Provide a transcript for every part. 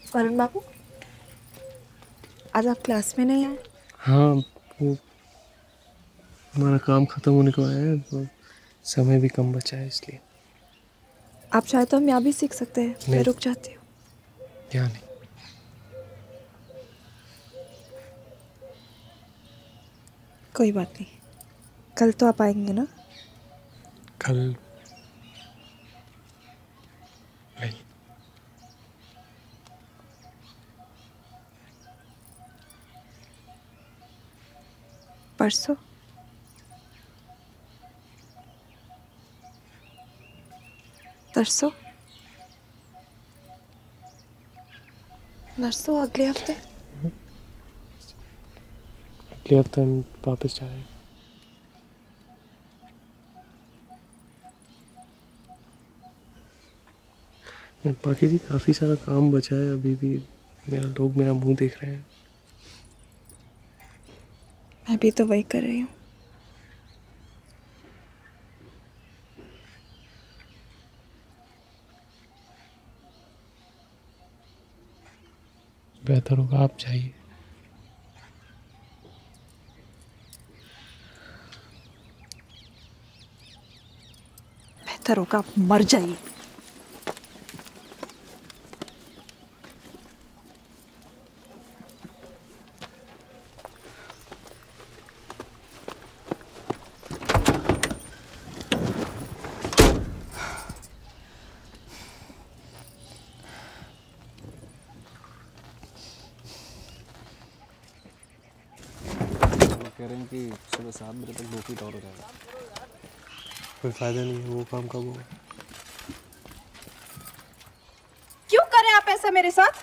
वरुण बाबू, आज आप क्लास में नहीं आए? हाँ, वो हमारा काम खत्म होने को आया है तो समय भी कम बचा है इसलिए। आप चाहे तो हम यहाँ भी सीख सकते हैं। मैं रुक जाती हूँ। यहाँ नहीं। कोई बात नहीं, कल तो आप आएंगे ना? कल नहीं। परसों? तरसों? नरसों? अगले हफ्ते? अगले हफ्ते हम वापस जा रहे हैं। बाकी भी काफ़ी सारा काम बचा है अभी भी। लोग मेरा मुंह देख रहे हैं। मैं भी तो वही कर रही हूँ। बेहतर होगा आप जाइए। बेहतर होगा आप मर जाइए। कह रहे हैं कि सुबह 7 बजे तक 2 फीट और हो जाएगा। कोई फायदा नहीं है, वो काम कब होगा? क्यों करें आप ऐसा मेरे साथ?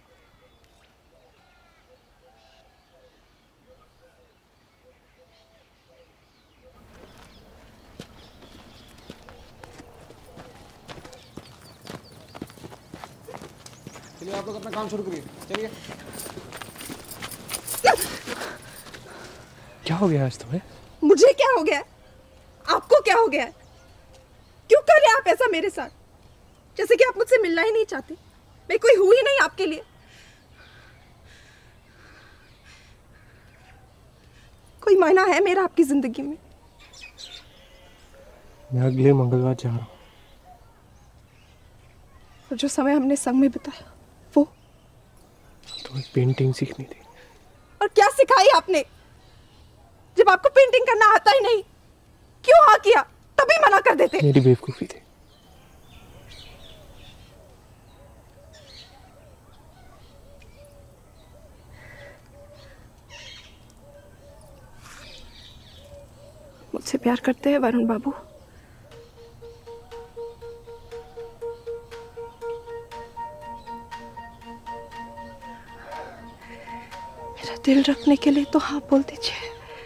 चलिए आप लोग अपना काम शुरू करिए, चलिए। क्या हो गया आज तुम्हें? मुझे क्या हो गया? आपको क्या हो गया? क्यों कर रहे आप ऐसा मेरे साथ? जैसे कि आप मुझसे मिलना ही नहीं चाहते। मैं कोई हूं ही नहीं आपके लिए। कोई मायना है मेरा आपकी जिंदगी में? मैं अगले मंगलवार जा रहा हूँ। और जो समय हमने संग में बिताया वो? तुम्हें पेंटिंग सीखनी थी। और क्या सिखाई आपने? जब आपको पेंटिंग करना आता ही नहीं, क्यों हाँ किया? तभी मना कर देते। मेरी बेवकूफी थी। मुझसे प्यार करते हैं वरुण बाबू? मेरा दिल रखने के लिए तो हाँ बोल दीजिए।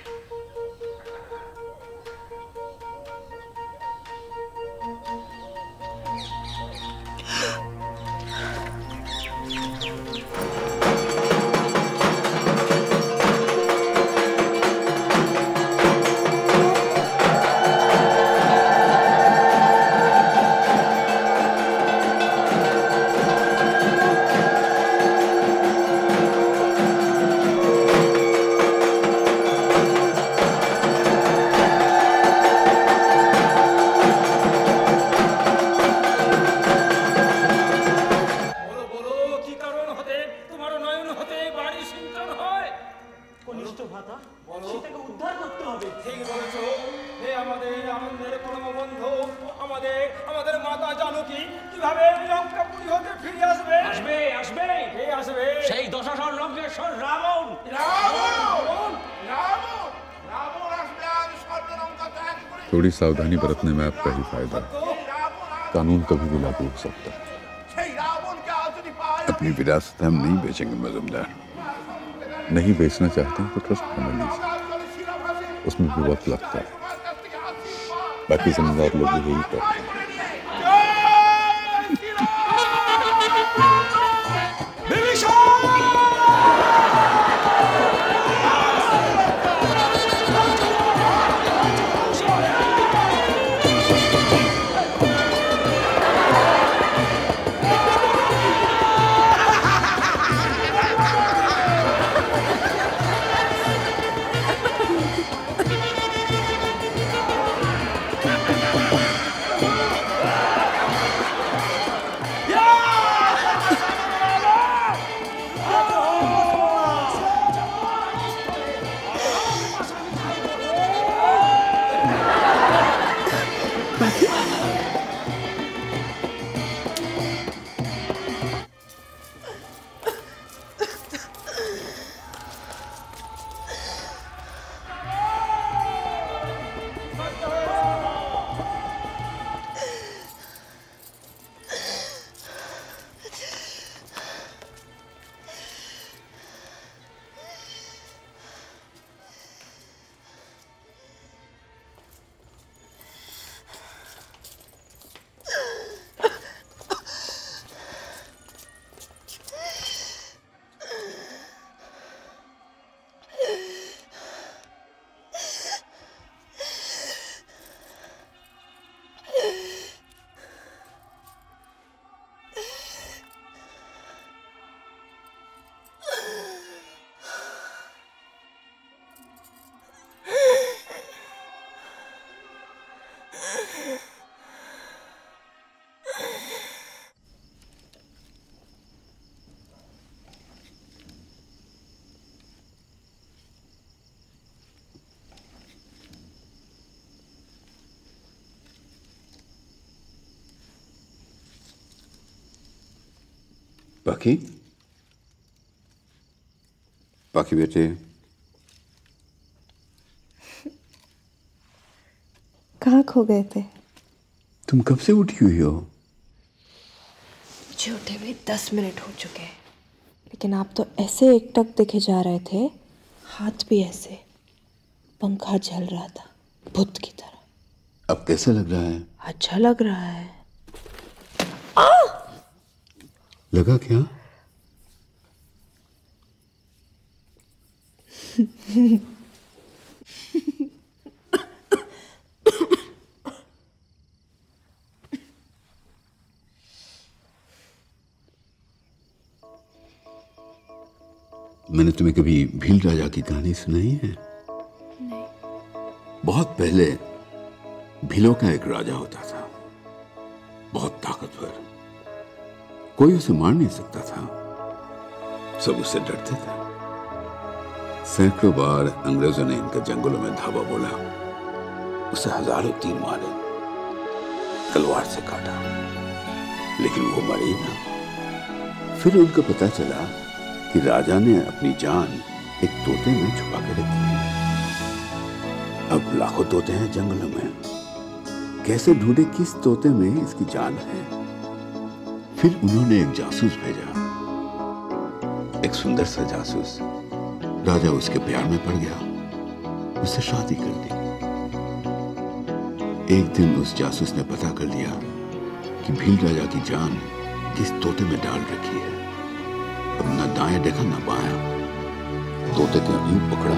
थोड़ी सावधानी बरतने में आपका ही फायदा है। कानून कभी भी लागू हो सकता है। अपनी विरासत हम नहीं बेचेंगे मजूमदार। नहीं बेचना चाहते हैं तो ट्रस्ट बना लीजिए, उसमें भी वक्त लगता है। बाकी जिम्मेदार लोग भी यही करते हैं। पाखी, पाखी बेटे, कहाँ खो गए थे? तुम कब से उठी हुई हो? मुझे उठे हुए 10 मिनट हो चुके हैं, लेकिन आप तो ऐसे एकटक दिखे जा रहे थे, हाथ भी ऐसे, पंखा झल रहा था भूत की तरह। अब कैसा लग रहा है? अच्छा लग रहा है। लगा क्या? मैंने तुम्हें कभी भील राजा की कहानी सुनाई है? नहीं। बहुत पहले भीलों का एक राजा होता था, बहुत ताकतवर, कोई उसे मार नहीं सकता था, सब उससे डरते थे। सैकड़ों बार अंग्रेजों ने इनके जंगलों में धावा बोला, उसे हजारों तीर मारे, तलवार से काटा, लेकिन वो मरी ना। फिर उनको पता चला कि राजा ने अपनी जान एक तोते में छुपा के रखी है। अब लाखों तोते हैं जंगलों में, कैसे ढूंढे किस तोते में इसकी जान है। फिर उन्होंने एक जासूस भेजा, एक सुंदर सा जासूस। राजा उसके प्यार में पड़ गया, उससे शादी कर ली। एक दिन उस जासूस ने पता कर लिया कि भील राजा की जान किस तोते में डाल रखी है। अब न दाएं देखा न बायां, तोते को यूं पकड़ा,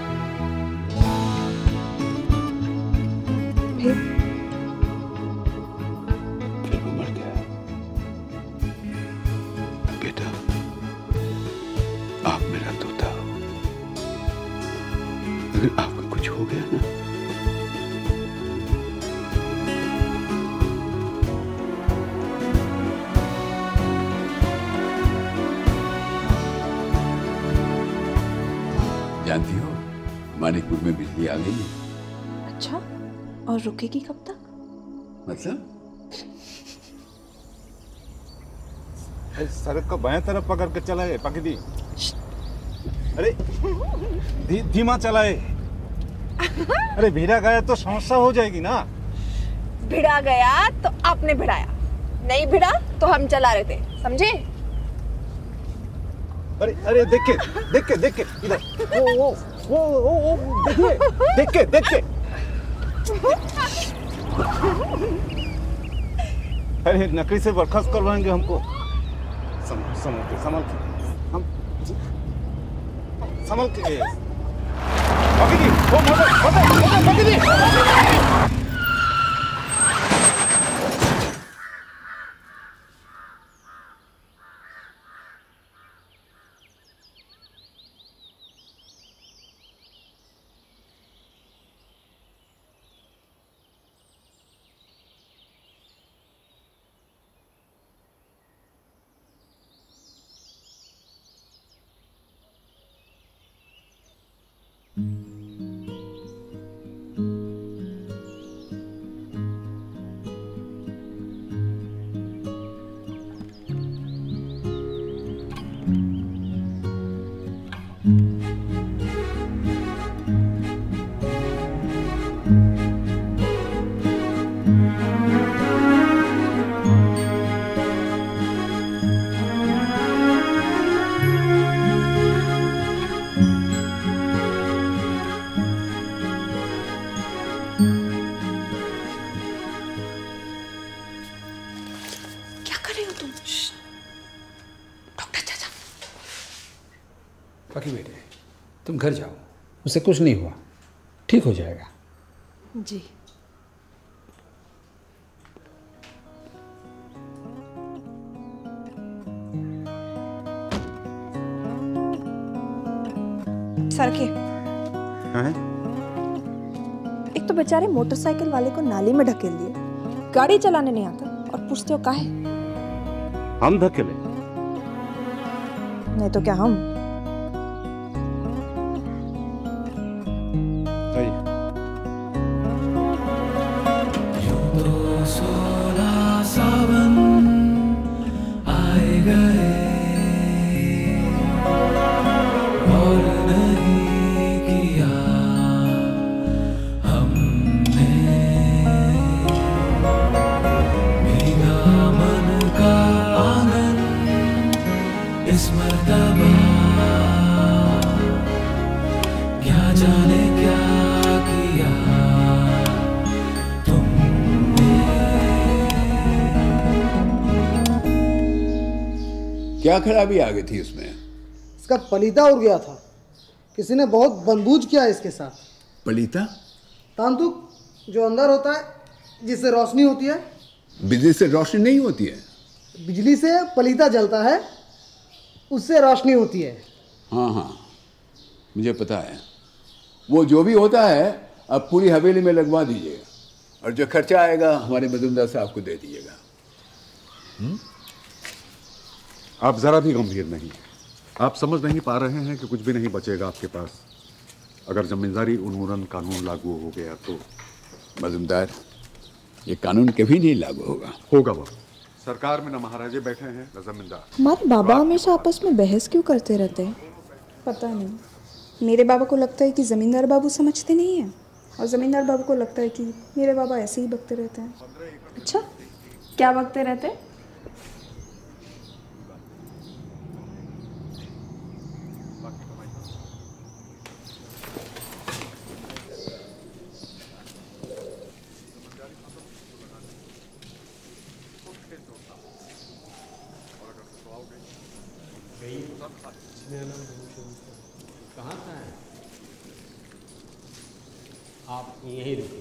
फिर वो मर गया। बेटा, आप मेरा तोता हो, अगर आपको कुछ हो गया ना, जानती हो मानिकपुर में बिजली आ गई है। अच्छा, और रुकेगी कब तक? मतलब? सड़क को बाएं तरफ पकड़ के चलाए पकड़ी। अरे धीमा चलाए। अरे भिड़ा गया तो समस्या हो जाएगी ना। भिड़ा गया तो आपने भिड़ाया, नहीं भिड़ा तो हम चला रहे थे, समझे? अरे अरे देख के इधर, वो देखिए देख के। अरे नकली से बर्खास्त करवाएंगे हमको। संभल के हम संभल के। पकड़ी, वो पकड़ी। बाकी बेटे तुम घर जाओ, उसे कुछ नहीं हुआ, ठीक हो जाएगा। जी। सरखे। हाँ? एक तो बेचारे मोटरसाइकिल वाले को नाली में ढकेल दिए, गाड़ी चलाने नहीं आता और पूछते हो काहे? हम धकेले? नहीं तो क्या हम? सावन आए गए मर्तबा क्या जाने क्या किया क्या खराबी आ गई थी इसमें? इसका पलीता उड़ गया था। किसी ने बहुत बनबूझ किया इसके साथ। पलीता? तांतुक जो अंदर होता है जिससे रोशनी होती है। बिजली से रोशनी नहीं होती है। बिजली से पलीता जलता है, उससे रोशनी होती है। हाँ हाँ मुझे पता है। वो जो भी होता है अब पूरी हवेली में लगवा दीजिएगा और जो खर्चा आएगा हमारे मजुमदार साहब को दे दीजिएगा। आप जरा भी गंभीर नहीं। आप समझ नहीं पा रहे हैं कि कुछ भी नहीं बचेगा आपके पास अगर जमींदारी उन्मूलन कानून लागू हो गया तो। मजुमदार ये कानून कभी नहीं लागू होगा वो सरकार में न महाराजे बैठे हैं न जमींदार। हमारे बाबा हमेशा आपस में बहस क्यों करते रहते हैं? पता नहीं, मेरे बाबा को लगता है कि ज़मींदार बाबू समझते नहीं हैं और ज़मींदार बाबू को लगता है कि मेरे बाबा ऐसे ही बकते रहते हैं। अच्छा, क्या बकते रहते हैं? कहाँ से हैं आप? यहीं रुकिए।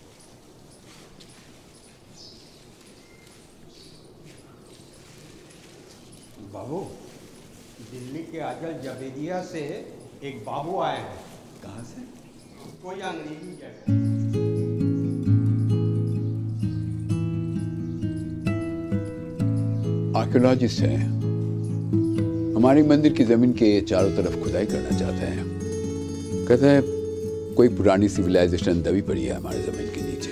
बाबू, दिल्ली के अजल जबेदिया से एक बाबू आए हैं। कहाँ से? कोई अंग्रेजी जैसा। आर्कियोलॉजिस्ट है। हमारी मंदिर की जमीन के चारों तरफ खुदाई करना चाहते हैं। कहते हैं कोई पुरानी सिविलाइजेशन दबी पड़ी है हमारी जमीन के नीचे।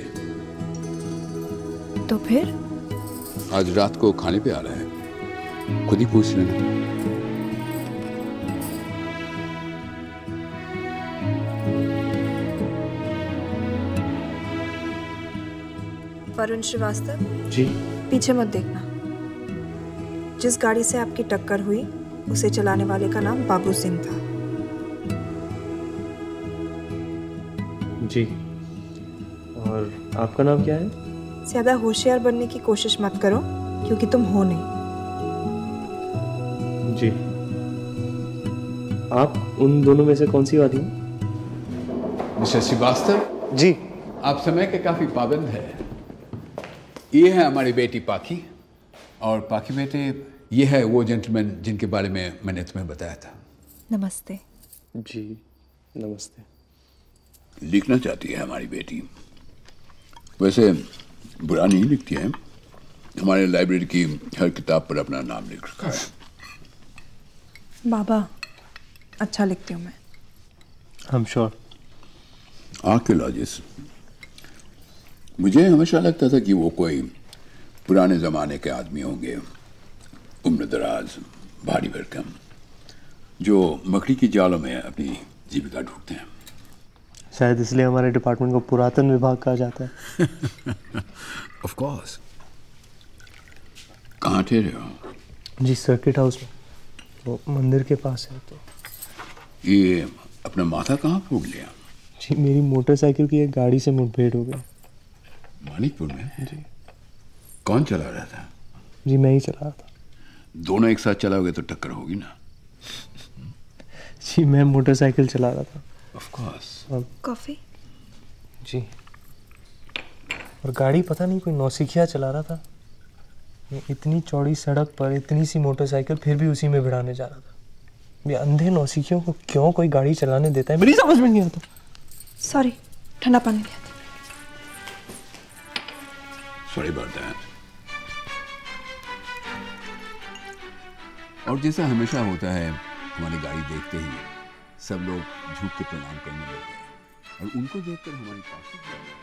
तो फिर आज रात को खाने पे आ रहा है, खुद ही पूछ लेना। वरुण श्रीवास्तव जी। पीछे मत देखना। जिस गाड़ी से आपकी टक्कर हुई उसे चलाने वाले का नाम बाबू सिंह था। जी। और आपका नाम क्या है? ज्यादा होशियार बनने की कोशिश मत करो क्योंकि तुम हो नहीं। जी। आप उन दोनों में से कौन सी वाली हैं? मिस्टर श्रीवास्तव जी। आप समय के काफी पाबंद है। ये है हमारी बेटी पाखी और पाखी बेटे ये है वो जेंटलमैन जिनके बारे में मैंने तुम्हें बताया था। नमस्ते। जी नमस्ते। लिखना चाहती है हमारी बेटी। वैसे बुरा नहीं लिखती है। हमारे लाइब्रेरी की हर किताब पर अपना नाम लिख रखा है। बाबा, अच्छा लिखती हूँ मैं। I'm sure। आर्कियोलॉजिस्ट, मुझे हमेशा लगता था कि वो कोई पुराने जमाने के आदमी होंगे, उम्र दराज, भारी भरकम, जो मकड़ी की जालों में अपनी जीविका ढूंढते हैं। शायद इसलिए हमारे डिपार्टमेंट को पुरातन विभाग कहा जाता है। Of course. कहाँ ठहरे हो? जी सर्किट हाउस में, वो मंदिर के पास है। तो ये अपना माथा कहाँ फूट लिया? जी मेरी मोटरसाइकिल की एक गाड़ी से मुठभेड़ हो गई। मानिकपुर में? जी। कौन चला रहा था? जी मैं ही चला रहा था। दोनों एक साथ चलाओगे तो टक्कर होगी ना। जी मैं मोटरसाइकिल चला रहा था। Of course. कॉफी? जी। और गाड़ी पता नहीं कोई नौसिखिया चला रहा था। मैं इतनी चौड़ी सड़क पर इतनी सी मोटरसाइकिल फिर भी उसी में भिड़ाने जा रहा था। ये अंधे नौसिखियों को क्यों कोई गाड़ी चलाने देता है, मेरी समझ में नहीं आता। सॉरी, ठंडा पानी लिया था। Sorry about that. और जैसा हमेशा होता है, हमारी गाड़ी देखते ही सब लोग झुक के प्रणाम करने लगे और उनको देखकर हमारी पास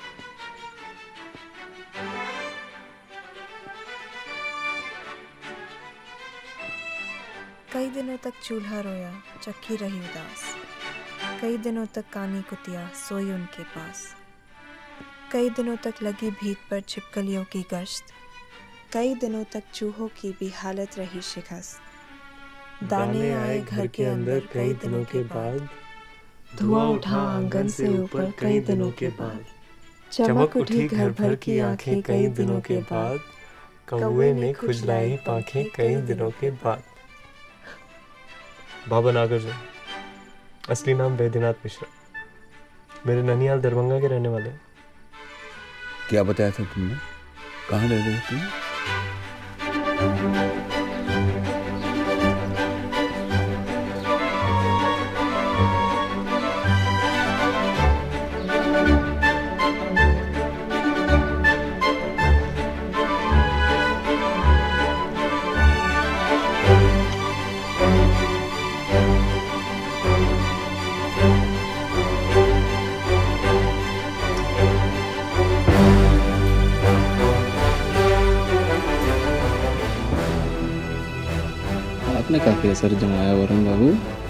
कई दिनों तक चूल्हा रोया, चक्की रही उदास। कई दिनों तक कानी कुतिया सोई उनके पास। कई दिनों तक लगी भीत पर छिपकलियों की गश्त। कई दिनों तक चूहों की भी हालत रही शिकस्त। दाने आए घर के अंदर कई दिनों के बाद, धुआं उठा आंगन से ऊपर कई दिनों के बाद, चमक उठी घर भर की आंखें कई दिनों के बाद, कौवे ने खुजलाई पांखें कई दिनों के बाद। बाबा नागार्जुन, असली नाम बैद्यनाथ मिश्रा, मेरे ननिहाल दरभंगा के रहने वाले हैं। क्या बताया था तुमने? कहाँ रह रहे तुम? आपने काफी असर जमाया वरुण बाबू।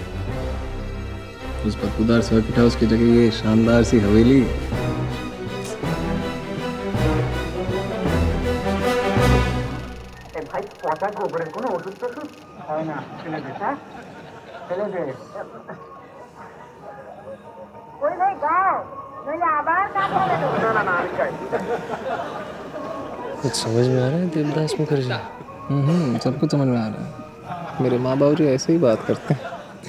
उस बदबूदार सर्किट हाउस की जगह ये शानदार सी हवेली। कुछ समझ में आ रहा है देवदास मुखर्जी? सब कुछ समझ में आ रहा है। मेरे माँ बाबू जी ऐसे ही बात करते हैं।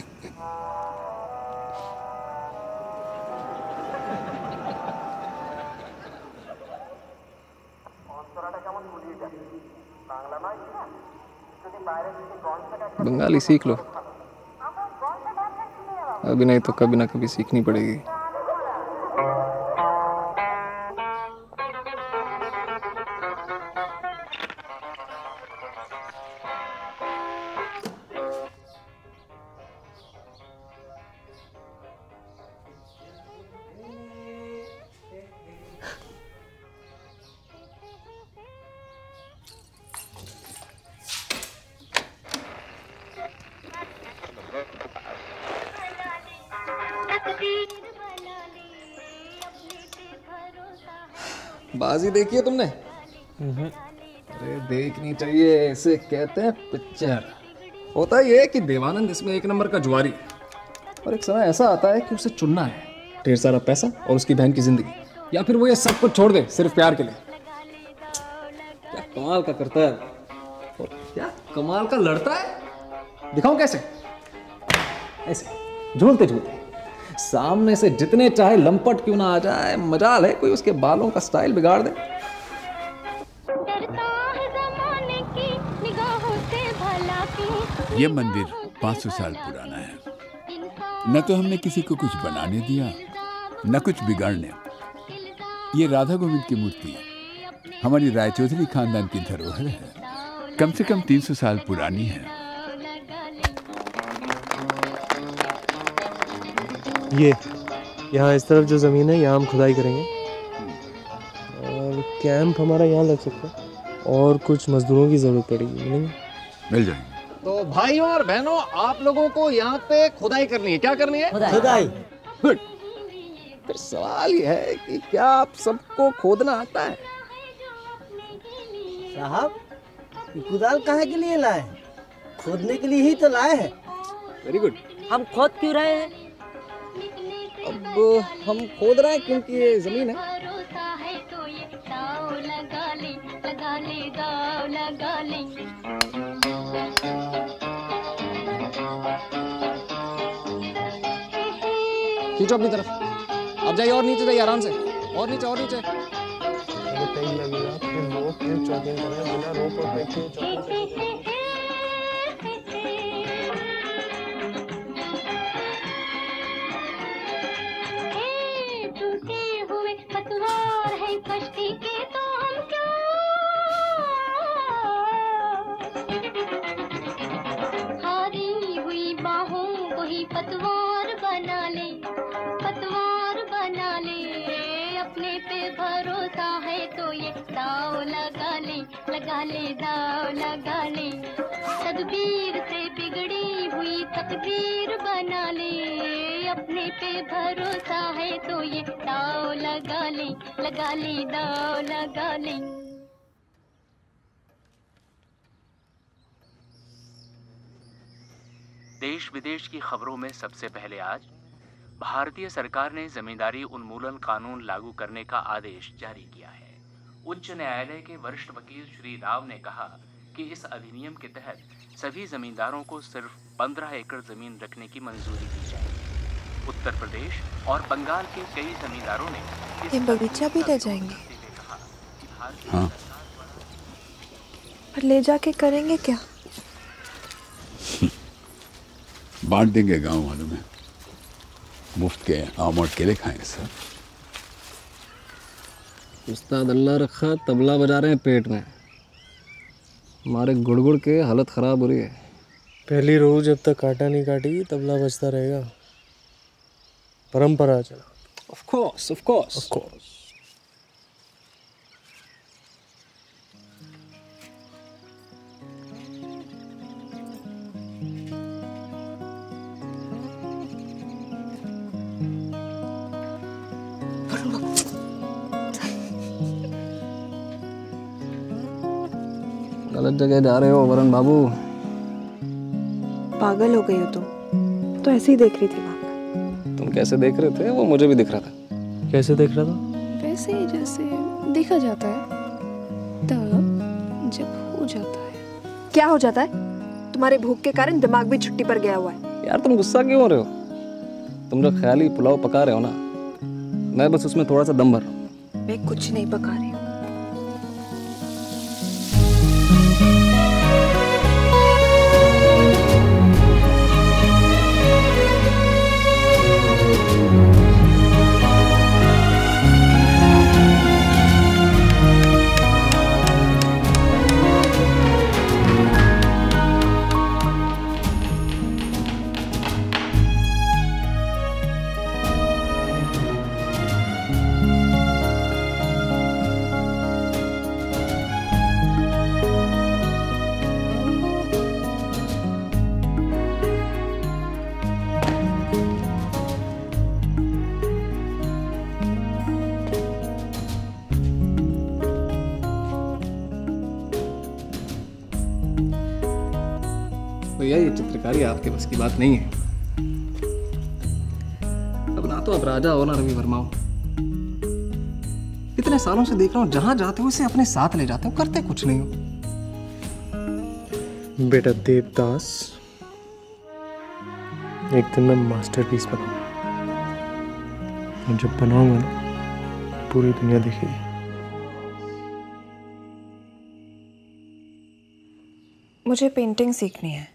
बंगाली सीख लो, अभी नहीं तो कभी ना कभी सीखनी पड़ेगी। बाजी देखी है तुमने? अरे देखनी चाहिए, ऐसे कहते हैं पिक्चर। होता ये है कि देवानंद इसमें एक नंबर का जुआरी, और एक समय ऐसा आता है कि उसे चुनना है, ढेर सारा पैसा और उसकी बहन की जिंदगी, या फिर वो ये सब कुछ छोड़ दे सिर्फ प्यार के लिए। क्या कमाल का करता है और क्या कमाल का लड़ता है। दिखाऊं कैसे? ऐसे झूलते झूलते सामने से जितने चाहे लंपट क्यों ना आ जाए, मजाल है कोई उसके बालों का स्टाइल बिगाड़ दे। यह मंदिर 500 साल पुराना है। न तो हमने किसी को कुछ बनाने दिया, न कुछ बिगाड़ने। ये राधा गोविंद की मूर्ति हमारी रायचौधरी खानदान की धरोहर है। कम से कम 300 साल पुरानी है। ये यहाँ इस तरफ जो ज़मीन है, यहाँ हम खुदाई करेंगे और कैंप हमारा यहाँ लग सकता है, और कुछ मजदूरों की ज़रूरत पड़ेगी। मिलेंगे? मिल जाएंगे। तो भाइयों और बहनों, आप लोगों को यहाँ पे खुदाई करनी है। क्या करनी है? खुदाई। गुड। फिर सवाल ये है कि क्या आप सबको खोदना आता है? साहब, कुदाल काहे के लिए लाए? खोदने के लिए ही तो लाए हैं। Very good. हम खोद क्यों रहे हैं? अब हम खोद रहे हैं क्योंकि ये जमीन है। खींचो अपनी तरफ। अब जाइए और नीचे जाइए, आराम से। और नीचे, और नीचे। लगेगा फिर रोप फिर चौकिंग करें, बिना रोप और पेट के चौकिंग। पतवार बना ले, पतवार बना ले, अपने पे भरोसा है तो ये दाव लगा ले, लगा ले, दाव लगा ले। तदबीर से बिगड़ी हुई तकदीर बना ले, अपने पे भरोसा है तो ये दाव लगा ले, लगा ले, दाव लगा ले। देश विदेश की खबरों में सबसे पहले आज भारतीय सरकार ने जमींदारी उन्मूलन कानून लागू करने का आदेश जारी किया है। उच्च न्यायालय के वरिष्ठ वकील श्री राव ने कहा कि इस अधिनियम के तहत सभी जमींदारों को सिर्फ 15 एकड़ जमीन रखने की मंजूरी दी जाएगी। उत्तर प्रदेश और बंगाल के कई जमींदारों ने ये बगीचा भी ले जाएंगे। हाँ। पर ले जाके करेंगे क्या? बांट देंगे गांव वालों में, मुफ्त के आम और केले खाएंगे सर। उस्ताद अल्लाह रखा तबला बजा रहे हैं पेट में, हमारे गुड़गुड़ के हालत ख़राब हो रही है। पहली रोज जब तक काटा नहीं काटेगी तबला बजता रहेगा, परंपरा चला। Of course of course of course. गलत जगह जा रहे हो वरुण बाबू। पागल हो गई हो तुम तो ऐसे ही देख रही थी वहां। तुम कैसे देख रहे थे वो मुझे भी दिख रहा था। कैसे देख रहा था? वैसे ही जैसे देखा जाता है तब जब हो जाता है। क्या हो जाता है? तुम्हारे भूख के कारण दिमाग भी छुट्टी पर गया हुआ है। यार तुम गुस्सा क्यों हो रहे हो? तुम जो ख्याली पुलाव पका रहे हो ना, मैं बस उसमें थोड़ा सा दम भर रहा हूं। मैं कुछ नहीं पका रही हूँ। भैया ये चित्रकारी आपके बस की बात नहीं है। अब ना तो आप राजा हो ना रवि वर्मा हो। इतने सालों से देख रहा हूँ जहां जाते हो इसे अपने साथ ले जाते हो, करते कुछ नहीं हो। बेटा देवदास, एक दिन मैं मास्टरपीस बनाऊंगा। जब बनाऊंगा ना पूरी दुनिया देखेगी। मुझे पेंटिंग सीखनी है।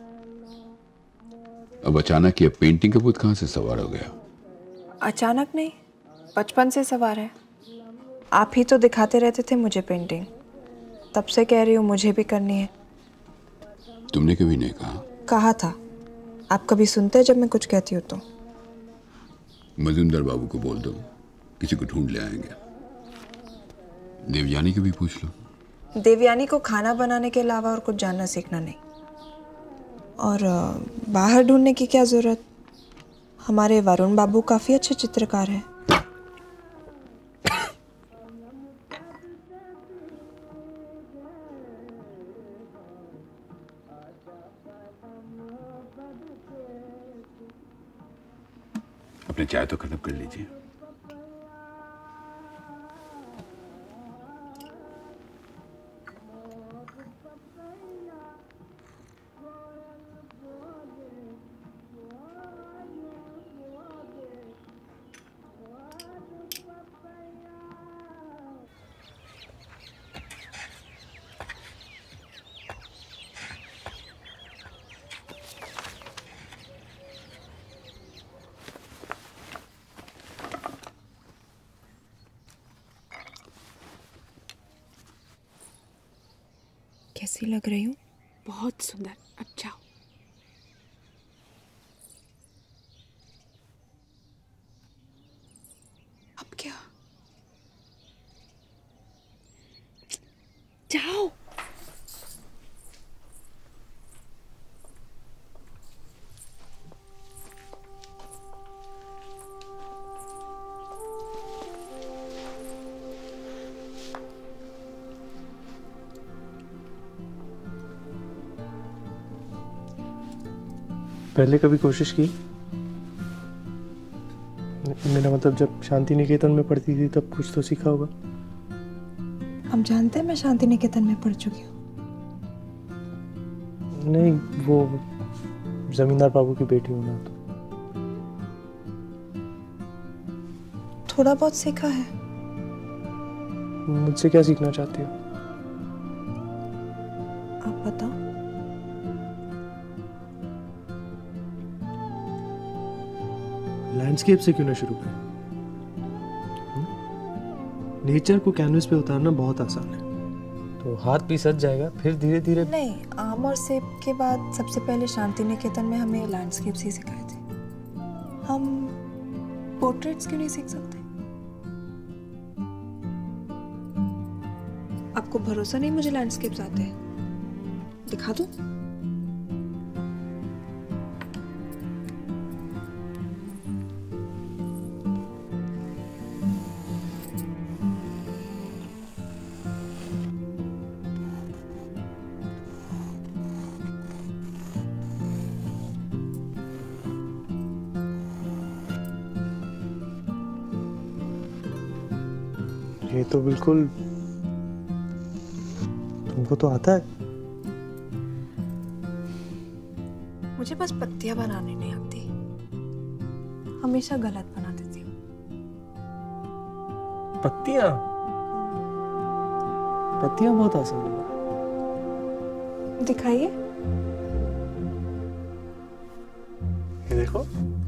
अब अचानक ये पेंटिंग का भूत कहाँ से सवार हो गया? अचानक नहीं, बचपन से सवार है। आप ही तो दिखाते रहते थे मुझे पेंटिंग, तब से कह रही हूँ मुझे भी करनी है। तुमने कभी नहीं कहा? कहा था। आप कभी सुनते जब मैं कुछ कहती हूँ तो? मजुमदार बाबू को बोल दो, किसी को ढूंढ ले आएंगे। देवयानी को भी पूछ लो। देवयानी को खाना बनाने के अलावा और कुछ जानना सीखना नहीं। और बाहर ढूंढने की क्या जरूरत? हमारे वरुण बाबू काफी अच्छे चित्रकार हैं। अपने चाय तो खत्म कर लीजिए। कैसी लग रही हूँ? बहुत सुंदर। अब जाओ। अब क्या? जाओ। पहले कभी कोशिश की? मेरा मतलब जब शांति निकेतन में पढ़ती थी तब कुछ तो सीखा होगा। हम जानते हैं मैं शांति निकेतन में पढ़ चुकी हूँ। नहीं, वो जमींदार बाबू की बेटी हूँ ना, तो थोड़ा बहुत सीखा है। मुझसे क्या सीखना चाहती हो? आप बताओ। लैंडस्केप से क्यों ना शुरू करें? नेचर को कैनवस पे उतारना बहुत आसान है, तो हाथ भी सज जाएगा, फिर धीरे धीरे। नहीं, आम और सेब के बाद सबसे पहले शांति निकेतन में हमें लैंडस्केप्स ही सिखाए थे। हम पोर्ट्रेट्स क्यों नहीं सीख सकते? आपको भरोसा नहीं मुझे लैंडस्केप्स आते हैं? दिखा दूं? ये तो बिल्कुल तुमको तो आता है। मुझे बस पत्तियां बनाने नहीं आती, हमेशा गलत बना देती हूँ। पत्तियां? पत्तियां बहुत आसान है। दिखाइए। ये देखो।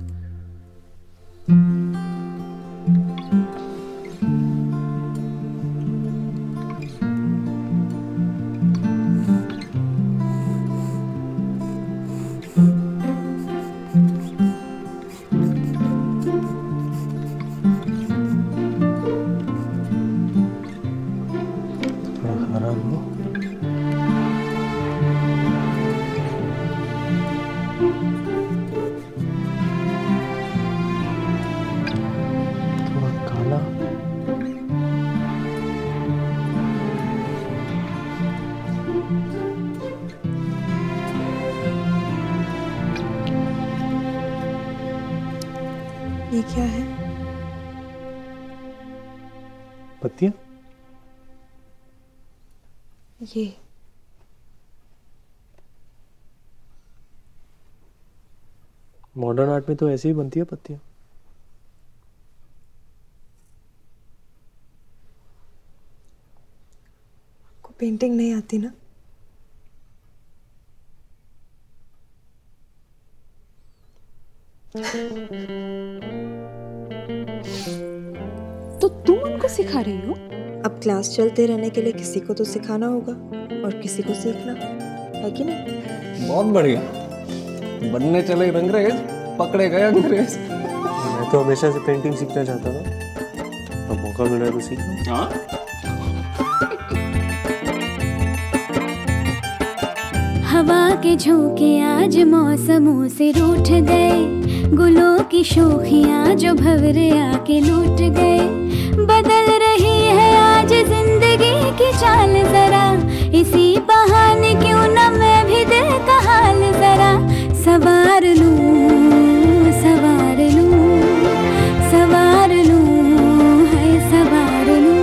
ये क्या है? पत्तियां? ये मॉडर्न आर्ट में तो ऐसे ही बनती है पत्तियां। आपको पेंटिंग नहीं आती ना? तो तुम उनको सिखा रही हो? अब क्लास चलते रहने के लिए किसी को तो सिखाना होगा और किसी को सीखना है कि नहीं? बहुत बढ़िया। बनने चले रंगरेज, पकड़े गए अंग्रेज। मैं तो हमेशा से पेंटिंग सीखना चाहता था, अब मौका मिला है तो सीखना। हाँ? हवा के झोंके आज मौसमों से रूठ गए, गुलों की शोखियां जो भंवरे आके लूट गए। बदल रही है आज जिंदगी की चाल जरा, इसी बहाने क्यों न मैं भी दिल का हाल जरा सवार लूं, सवार लूं, सवार लूं, है सवार लूं।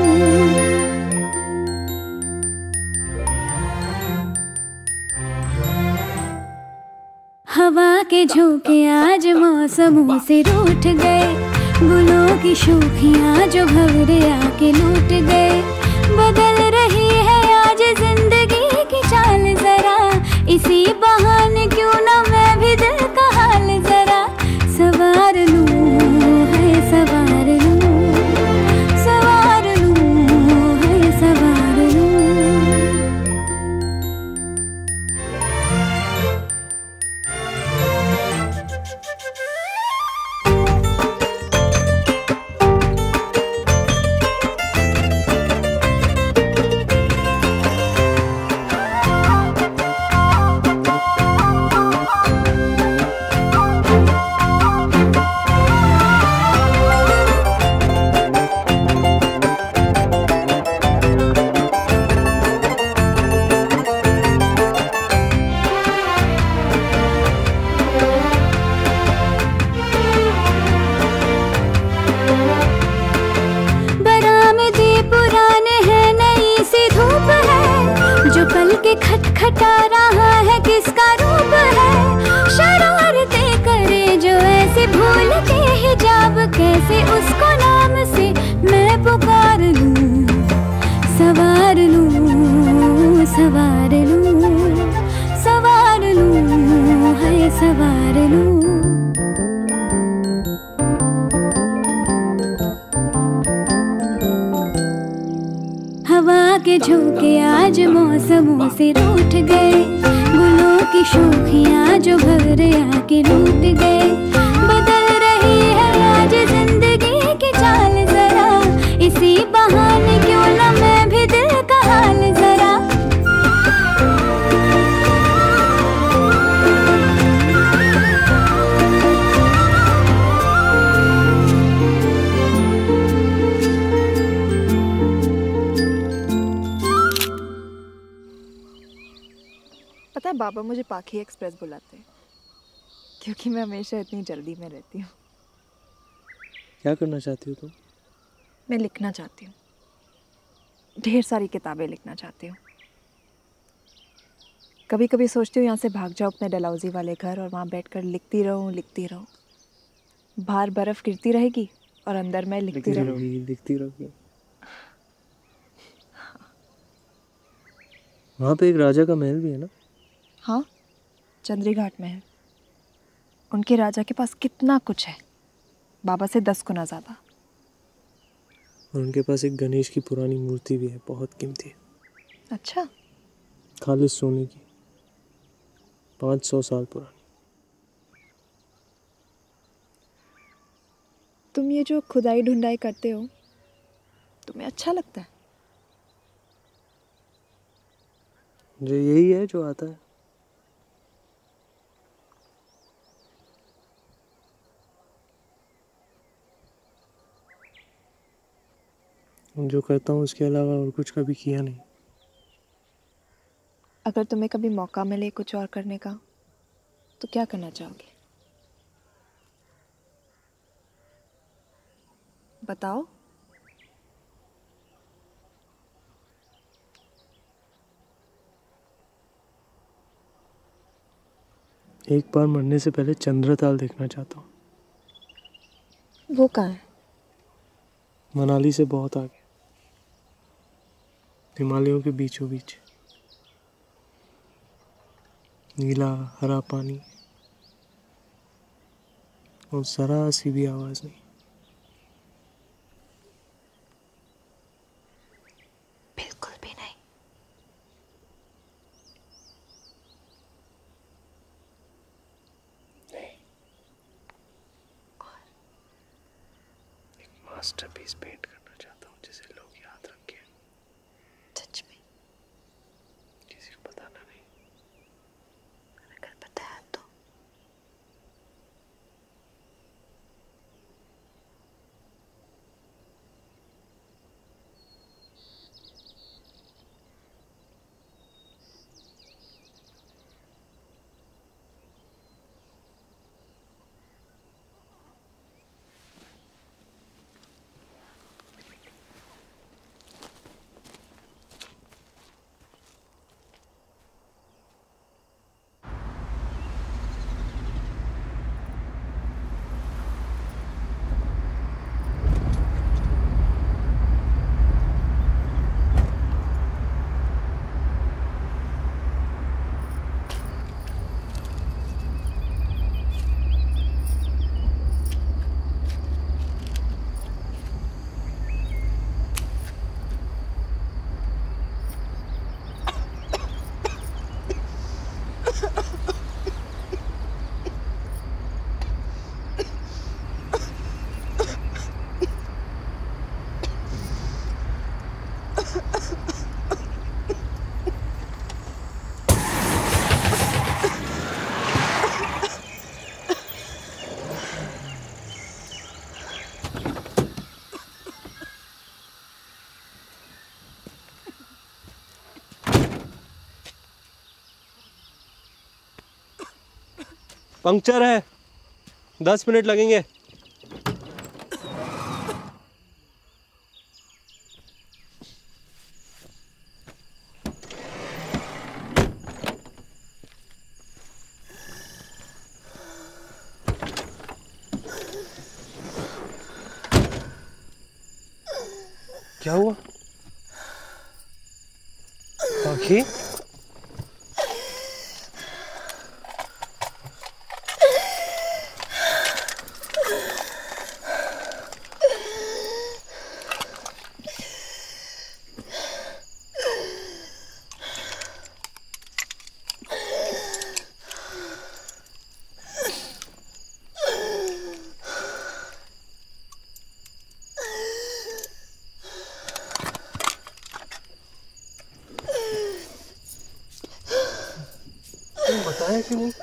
हवा के झोंके आज मौसमों से रूठ गए, गुलों की शोखियां जो भंवरे आके लूट गए। बदल रही है आज जिंदगी की चाल जरा, इसी बहाने क्यों ना मैं भी दिल का हाल जरा सवार लूं, है सवार लूं, सवार लूं, है सवार लूं। संवार लूं। हवा के झोंके आज मौसमों से रूठ गए, गुलों की शोखियां जो भवरे आके लूट गए। बदल रही है आज जिंदगी की चाल जरा, इसी बहाने क्यों न मैं भी दिल का हाल जरा। पता है बाबा मुझे पाखी एक्सप्रेस बुलाते हैं, क्योंकि मैं हमेशा इतनी जल्दी में रहती हूँ। क्या करना चाहती हो तुम? मैं लिखना चाहती हूँ, ढेर सारी किताबें लिखना चाहती हूँ। कभी कभी सोचती हूँ यहाँ से भाग जाऊँ अपने डलहौजी वाले घर और वहाँ बैठकर लिखती रहूँ। बाहर बर्फ़ गिरती रहेगी और अंदर मैं लिखती रहूँगी। वहाँ पे एक राजा का महल भी है ना? हाँ, चंद्री घाट महल। उनके राजा के पास कितना कुछ है, बाबा से 10 गुना ज़्यादा। और उनके पास एक गणेश की पुरानी मूर्ति भी है, बहुत कीमती। अच्छा। खालिस सोने की, 500 साल पुरानी। तुम ये जो खुदाई ढूंढाई करते हो, तुम्हें अच्छा लगता है? जो यही है जो आता है। जो करता हूँ उसके अलावा और कुछ कभी किया नहीं। अगर तुम्हें कभी मौका मिले कुछ और करने का, तो क्या करना चाहोगे? बताओ। एक बार मरने से पहले चंद्रताल देखना चाहता हूँ। वो कहाँ है? मनाली से बहुत आगे, हिमालयों के बीचों बीच। नीला हरा पानी और जरा सी भी आवाज नहीं। बिल्कुल भी नहीं। एक मास्टरपीस पेंट करना चाहता हूँ जिसे लोग याद रखें। सच में? किसी को बताना नहीं। अगर बताया तो? पंक्चर है, 10 मिनट लगेंगे। क्या हुआ? पाखी? है कि वो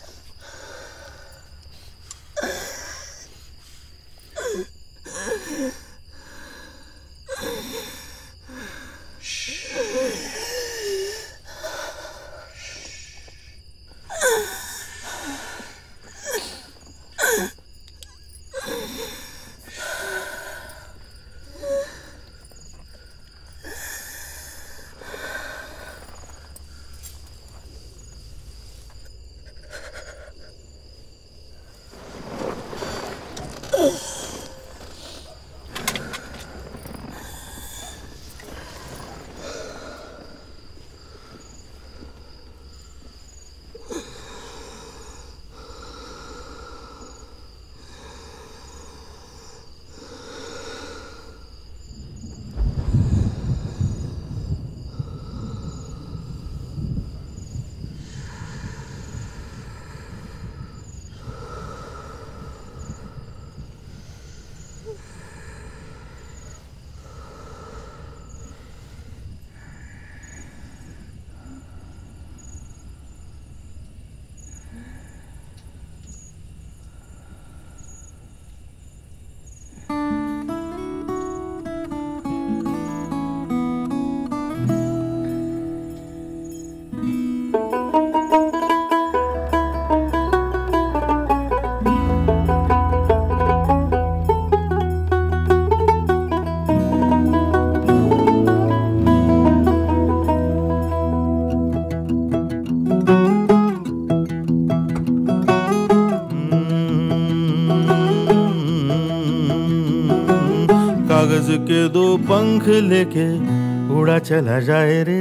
कागज के दो पंख लेके उड़ा चला जाए रे,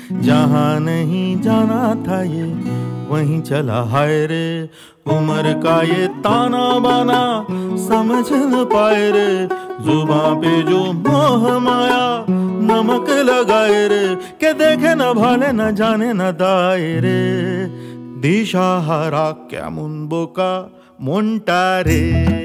जहाँ नहीं जाना था ये वहीं चला हाय रे। उम्र का ये ताना बाना समझ न पाए रे, जुबां पे जो मोह माया नमक लगाए रे, के देखे न भाले न जाने न दाए रे। दिशा हरा क्या मुनबो का मुंटा रे।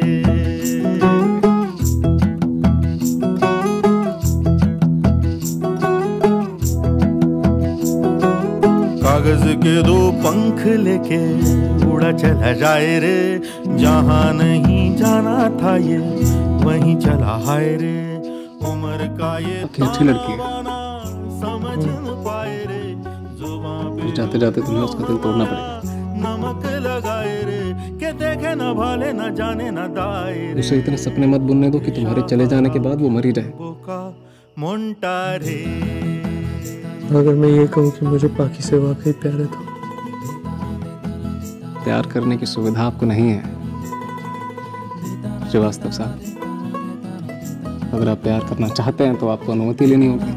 कागज के दो पंख लेके उड़ा चला जाए रे, जहाँ नहीं जाना था ये वहीं चला हाय रे। उम्र का ये अच्छी लड़की है, समझ न पाए रे, जुबां पे जाते जाते तुम्हें उसका दिल तोड़ना पड़ेगा। नमक लगाए रे, के देखे न भाले न जाने न दाए रे। उसे इतने सपने मत बुनने दो कि तुम्हारे चले जाने के बाद वो मर ही जाए। मुंटा रे। अगर मैं ये कहूँ कि मुझे पाकी से वाकई प्यार है तो प्यार करने की सुविधा आपको नहीं है श्रीवास्तव साहब। अगर आप प्यार करना चाहते हैं तो आपको अनुमति लेनी होगी,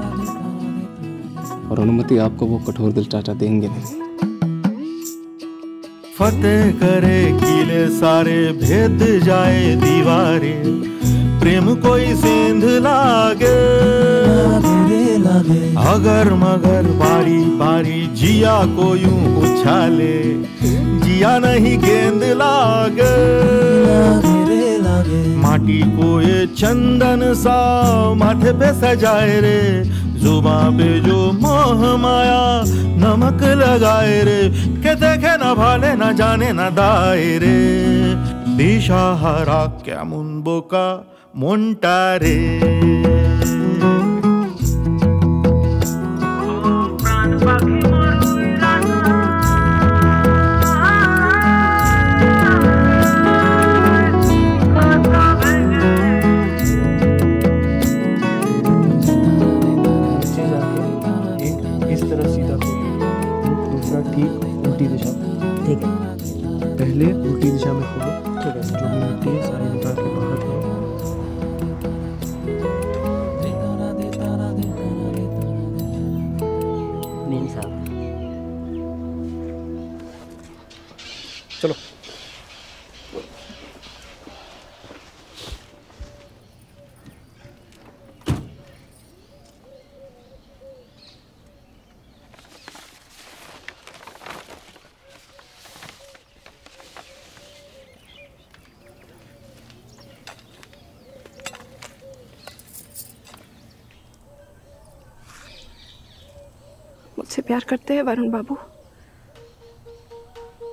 और अनुमति आपको वो कठोर दिल चाचा देंगे नहीं। फतेह करे किले सारे, भेद जाए दीवारें, प्रेम कोई सेंध लागे अगर मगर बारी बारी, जिया को यूं उछाले, जिया नहीं गेंद लागे। माटी को ये चंदन सा माथे पे सजाए रे, जुबां पे जो मोह माया नमक लगाए रे, के देखे न भाले न जाने न दाए रे। दिशा हरा क्या मुनबो का मुंटा रे। ठीक है, पहले उल्टी दिशा में खोलो। ठीक है, जो भी मिट्टी है सारी उठा के बाहर करो। नीम साहब चलो। मुझसे प्यार करते हैं वरुण बाबू?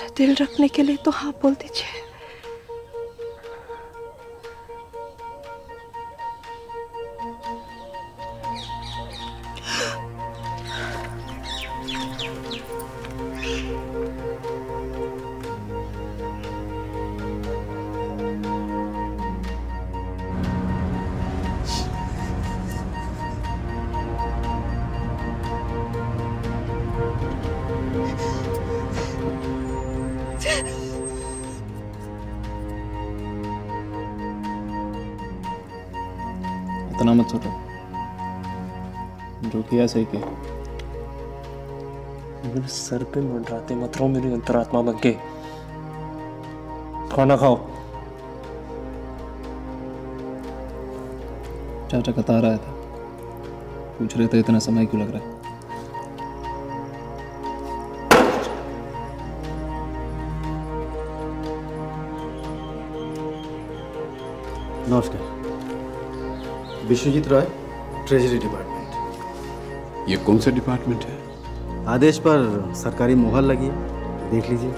दिल रखने के लिए तो हाँ बोल दीजिए। इतना मत सोचो, जो किया सही किया। मेरे सर पे मंडराते मत रहो मेरी अंतरात्मा बन के। खाना खाओ। चाचा कता रहा था, पूछ रहे थे इतना समय क्यों लग रहा है। नमस्कार, विश्वजीत रॉय, ट्रेजरी डिपार्टमेंट। ये कौन सा डिपार्टमेंट है? आदेश पर सरकारी मोहर लगी है, देख लीजिए।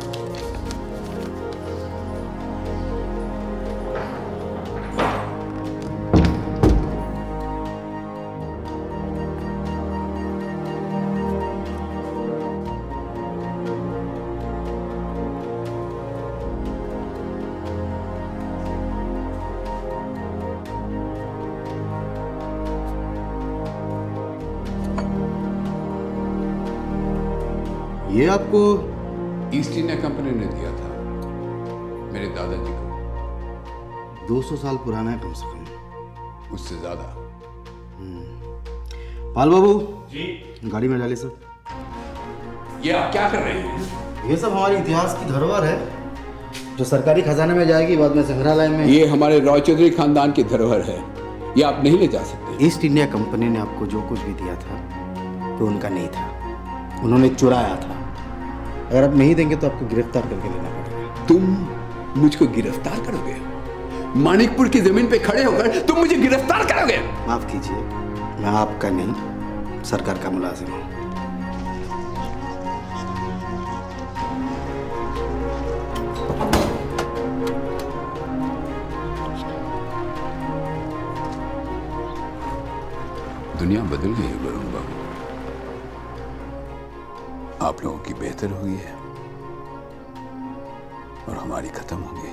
ये आपको ईस्ट इंडिया कंपनी ने दिया था मेरे दादाजी को। 200 साल पुराना है कम से कम। उससे ज्यादा। पाल बाबू जी, गाड़ी में डालिए सब। ये आप क्या कर रहे हैं? ये सब हमारे इतिहास की धरोहर है जो सरकारी खजाने में जाएगी, बाद में संग्रहालय में। ये हमारे रॉय चौधरी खानदान की धरोहर है, ये आप नहीं ले जा सकते। ईस्ट इंडिया कंपनी ने आपको जो कुछ भी दिया था वो उनका नहीं था, उन्होंने चुराया था। अगर आप नहीं देंगे तो आपको गिरफ्तार करके लेना पड़ेगा। तुम मुझको गिरफ्तार करोगे? मानिकपुर की जमीन पे खड़े होकर तुम मुझे गिरफ्तार करोगे? माफ कीजिए, मैं आपका नहीं सरकार का मुलाजिम हूँ। दुनिया बदल गई है वरुण बाबू, आप लोगों की बेहतर हुई है और हमारी खत्म हो गई।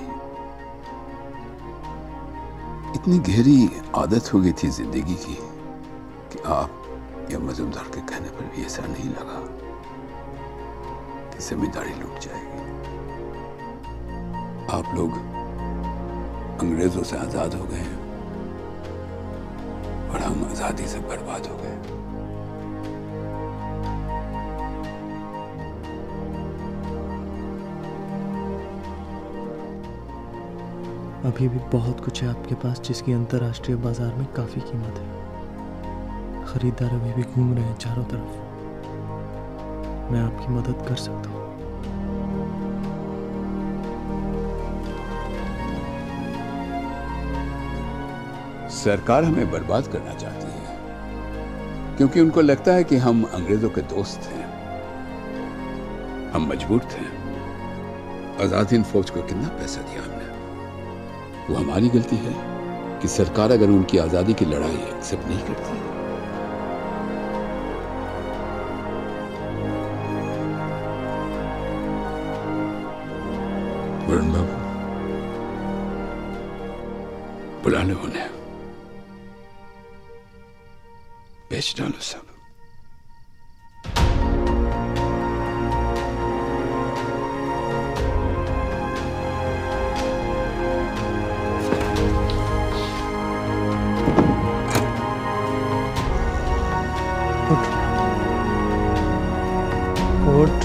इतनी गहरी आदत हो गई थी जिंदगी की कि आप या मजूमदार के कहने पर भी ऐसा नहीं लगा कि जिम्मेदारी लूट जाएगी। आप लोग अंग्रेजों से आजाद हो गए और हम आजादी से बर्बाद हो गए। अभी भी बहुत कुछ है आपके पास जिसकी अंतर्राष्ट्रीय बाजार में काफी कीमत है। खरीदार अभी भी घूम रहे हैं चारों तरफ। मैं आपकी मदद कर सकता हूँ। सरकार हमें बर्बाद करना चाहती है क्योंकि उनको लगता है कि हम अंग्रेजों के दोस्त हैं, हम मजबूर थे। आजाद हिंद फौज को कितना पैसा दिया हमने, वो हमारी गलती है कि सरकार अगर उनकी आजादी की लड़ाई एक्सेप्ट नहीं करती। वरुण बाबू, बुला लो उन्हें, बेच डालो सब। उठ।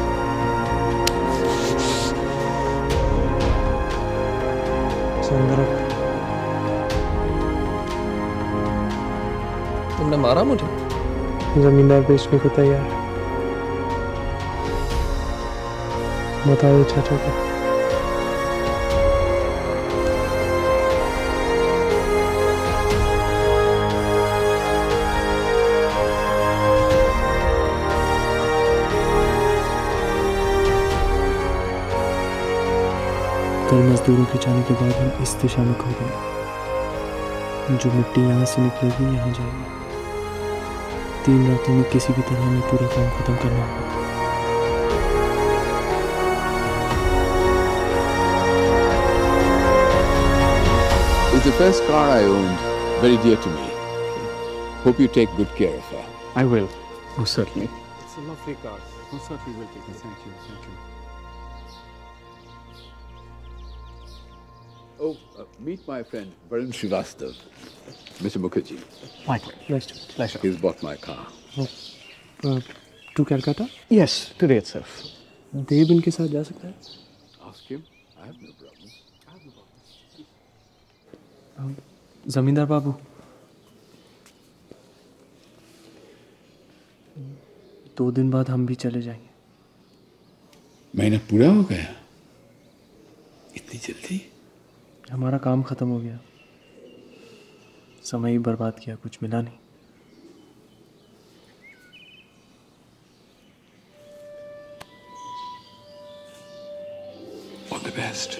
चंद्रक, तुमने मारा मुझे? जमींदार बेचने को तैयार है। बताओ चाचा को। कल मजदूरों के जाने के बाद हम इस दिशा में खो गए। जो मिट्टी यहाँ से निकलेगी यहाँ जाएगी। 3 रातों में किसी भी तरह हमें पूरा काम खत्म करना होगा। It's the first car I owned, very dear to me. Hope you take good care of her. I will. Oh, certainly. It's a lovely car. Most certainly will take it. Thank you. Thank you. Oh, meet my friend, Varun Srivastav, Mr. Mukherjee. Michael. Nice to meet you. Pleasure. He's bought my car. To Calcutta? Yes, today itself. देव इनके साथ जा सकता है? Ask him. I have no problem. जमींदार बाबू, 2 दिन बाद हम भी चले जाएंगे। महीना पूरा हो गया? इतनी जल्दी? हमारा काम खत्म हो गया। समय ही बर्बाद किया, कुछ मिला नहीं। All the best.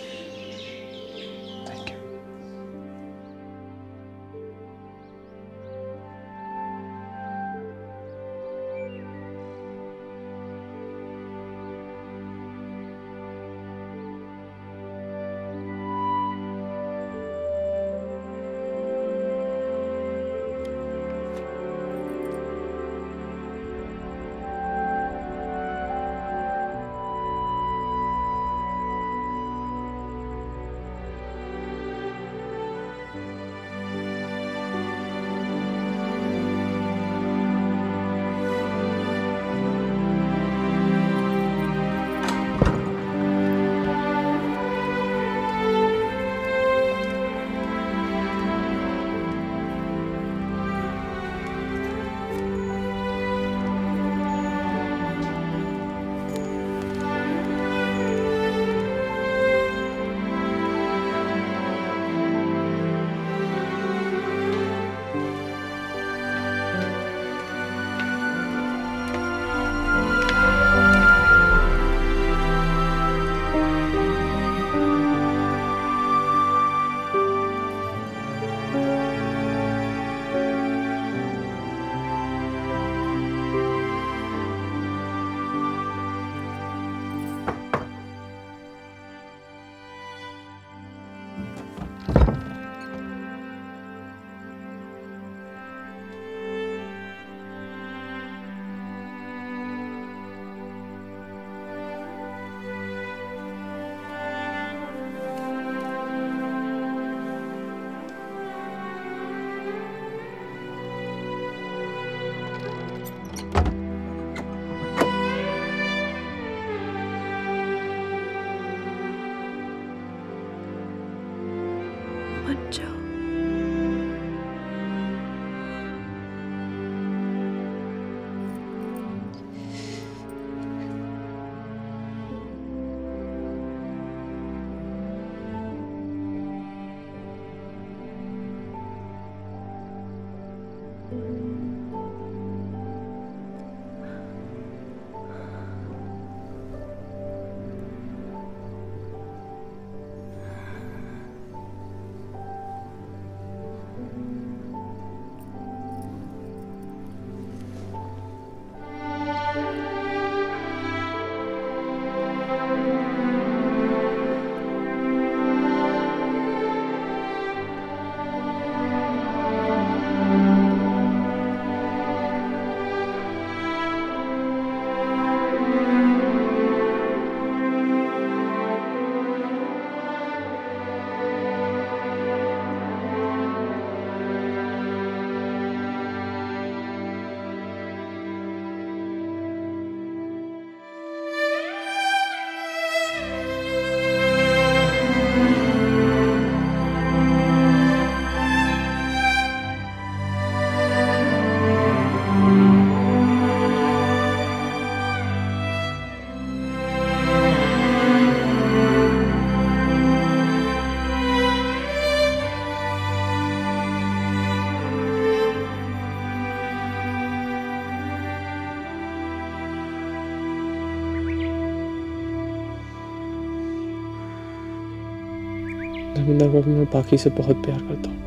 जमींदार बाबू, मैं पाकी से बहुत प्यार करता हूँ।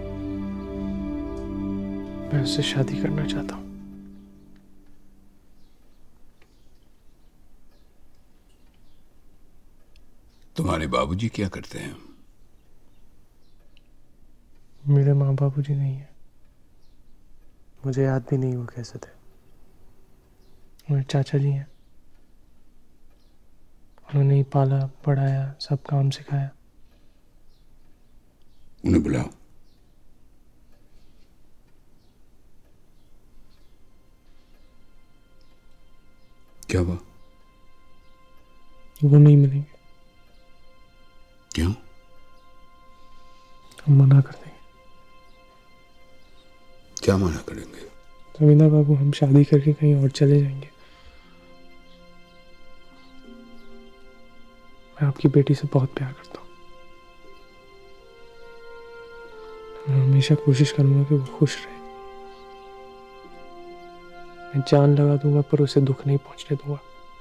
मैं उससे शादी करना चाहता हूँ। तुम्हारे बाबूजी क्या करते हैं? मेरे माँ बाबूजी नहीं है। मुझे याद भी नहीं वो कैसे थे। मेरे चाचा जी हैं। उन्होंने ही पाला, पढ़ाया, सब काम सिखाया। उन्हें बुलाओ। क्या हुआ? वो नहीं मिलेंगे। क्यों? हम मना कर देंगे। क्या मना करेंगे? जमींदार बाबू, हम शादी करके कहीं और चले जाएंगे। मैं आपकी बेटी से बहुत प्यार करता हूँ। मैं हमेशा कोशिश करूंगा कि वो खुश रहे। मैं जान लगा दूंगा पर उसे दुख नहीं पहुंचने दूंगा।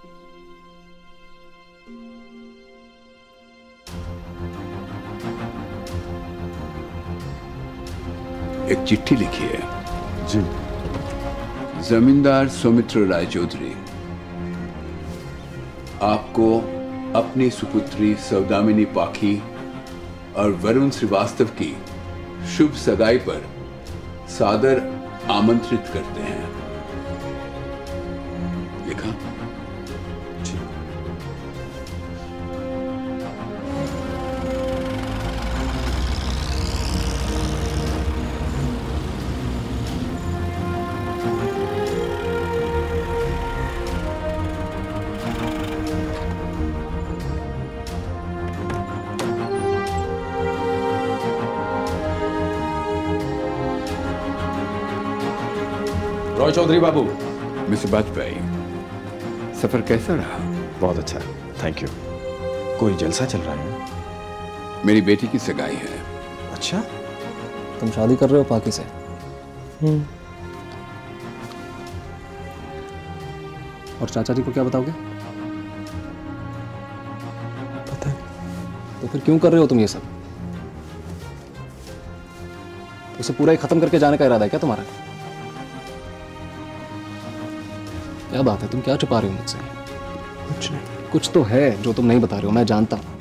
एक चिट्ठी लिखी है। जी। जमींदार सौमित्र रायचौधरी, आपको अपनी सुपुत्री सौदामिनी पाखी और वरुण श्रीवास्तव की शुभ सगाई पर सादर आमंत्रित करते हैं। लिखा? जी। रॉय चौधरी बाबू। मिस्टर वाजपेयी, सफर कैसा रहा? बहुत अच्छा, थैंक यू। कोई जलसा चल रहा है? मेरी बेटी की सगाई है। अच्छा, तुम शादी कर रहे हो पाकी से? और चाचा जी को क्या बताओगे? पता नहीं। तो फिर क्यों कर रहे हो तुम ये सब? उसे पूरा ही खत्म करके जाने का इरादा है क्या तुम्हारा? क्या बात है, तुम क्या छुपा रहे हो मुझसे? कुछ नहीं। कुछ तो है जो तुम नहीं बता रहे हो, मैं जानता हूं।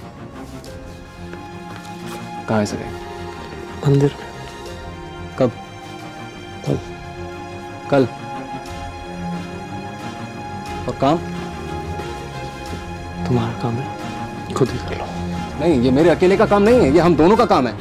कहाँ है सगाई? मंदिर में। कब? कल। कल? और काम? तुम्हारा काम है, खुद ही कर लो। नहीं, ये मेरे अकेले का काम नहीं है, ये हम दोनों का काम है।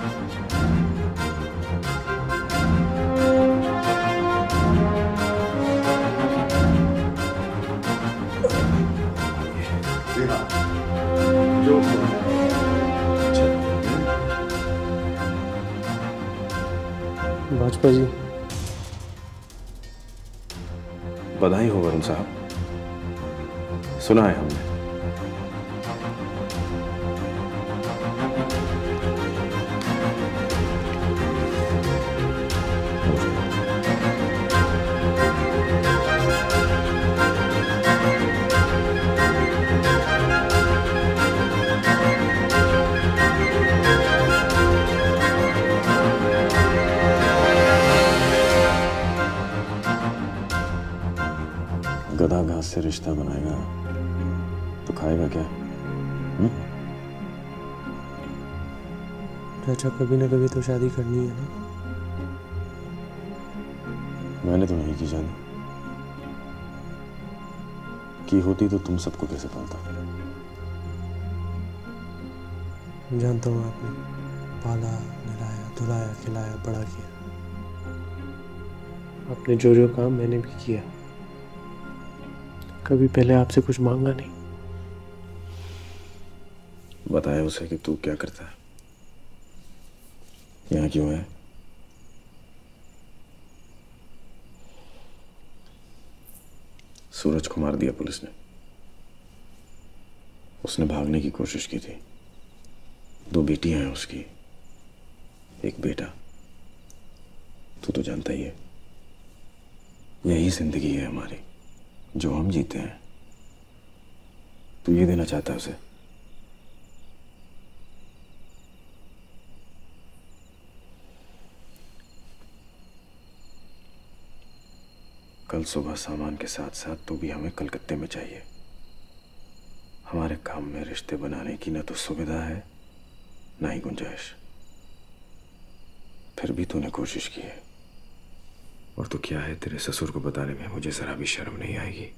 वाजपेयी जी, बधाई हो वरुण साहब, सुना है हमने। गधा घास से रिश्ता बनाएगा तो खाएगा क्या? चाचा, कभी ना कभी तो शादी करनी है ना। मैंने तो नहीं की शादी। की होती तो तुम सबको कैसे पालता? जानता हूँ आपने पाला, नहलाया, धुलाया, खिलाया, बड़ा किया। आपने जो जो काम मैंने भी किया, कभी पहले आपसे कुछ मांगा नहीं। बताया उसे कि तू क्या करता है, यहाँ क्यों है? सूरज को मार दिया पुलिस ने। उसने भागने की कोशिश की थी। 2 बेटियां हैं उसकी, एक बेटा। तू तो जानता ही है, यही जिंदगी है हमारी जो हम जीते हैं। तू ये देना चाहता है उसे? कल सुबह सामान के साथ साथ तू भी हमें कलकत्ते में चाहिए। हमारे काम में रिश्ते बनाने की न तो सुविधा है ना ही गुंजाइश। फिर भी तूने कोशिश की है, और तो क्या है, तेरे ससुर को बताने में मुझे जरा भी शर्म नहीं आएगी।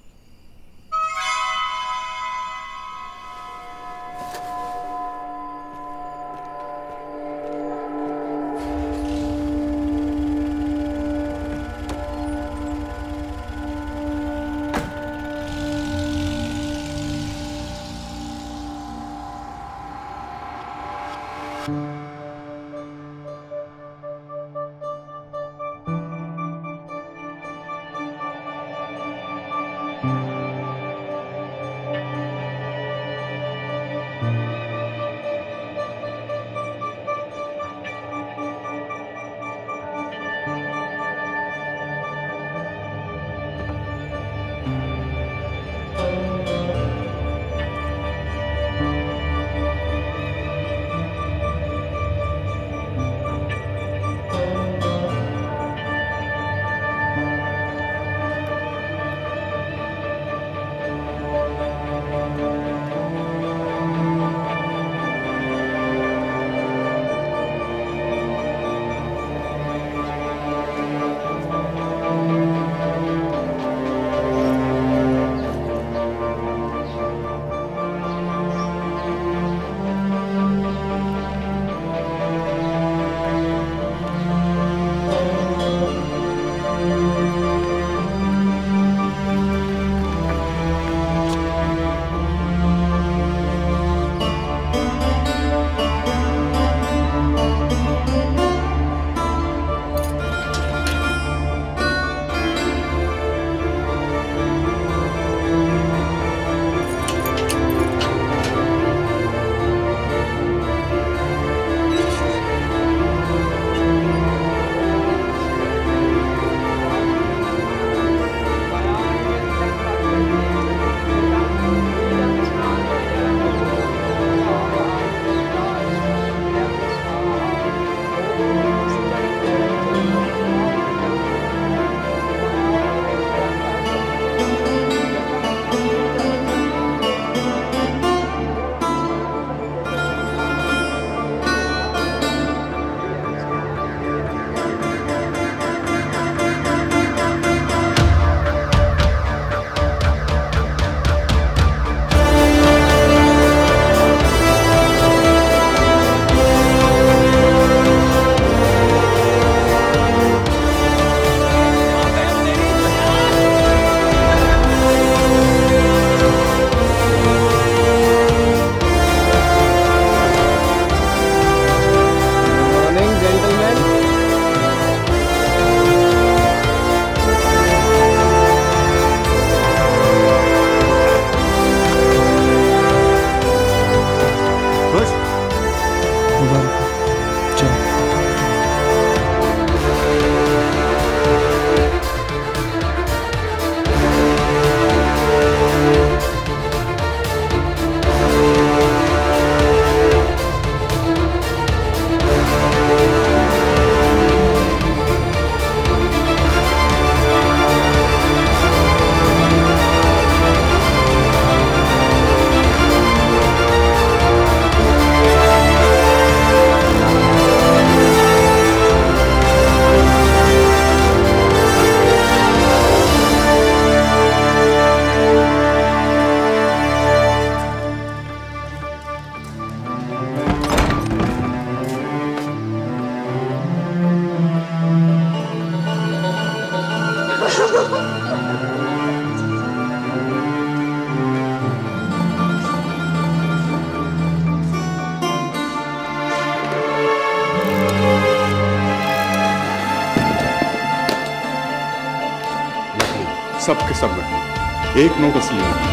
सब के सब रखें, एक नोट असली नहीं।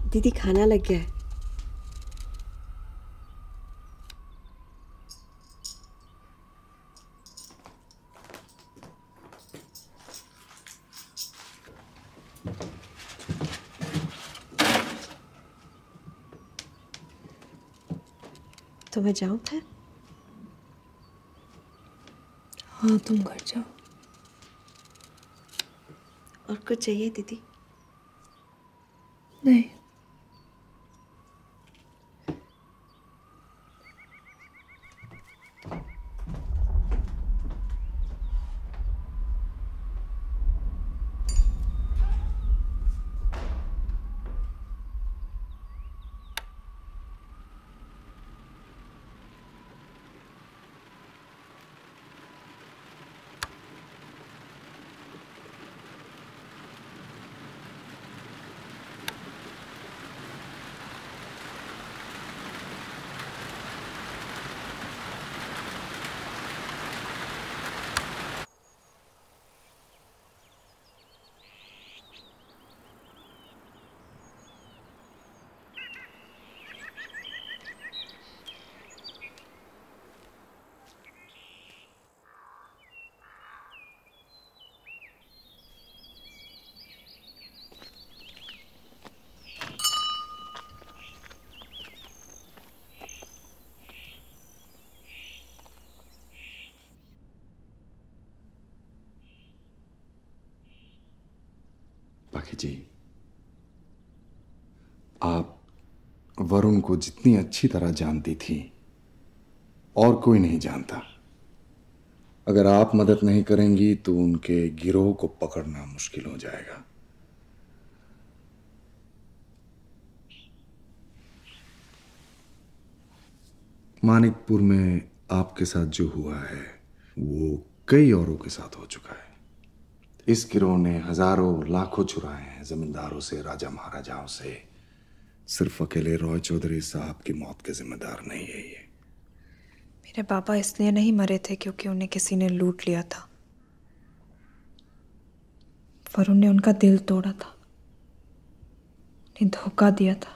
दीदी खाना लग गया है। तो मैं जाऊं फिर? हाँ तुम घर जाओ। और कुछ चाहिए दीदी? नहीं। पाखी जी, आप वरुण को जितनी अच्छी तरह जानती थी और कोई नहीं जानता। अगर आप मदद नहीं करेंगी तो उनके गिरोह को पकड़ना मुश्किल हो जाएगा। मानिकपुर में आपके साथ जो हुआ है वो कई औरों के साथ हो चुका है। इस गिरोह ने हजारों लाखों चुराए हैं जमींदारों से, राजा महाराजाओं से। सिर्फ अकेले रॉय चौधरी साहब की मौत के जिम्मेदार नहीं है ये। मेरे पापा इसलिए नहीं मरे थे क्योंकि उन्हें किसी ने लूट लिया था। वरुण ने उनका दिल तोड़ा था, उन्हें धोखा दिया था।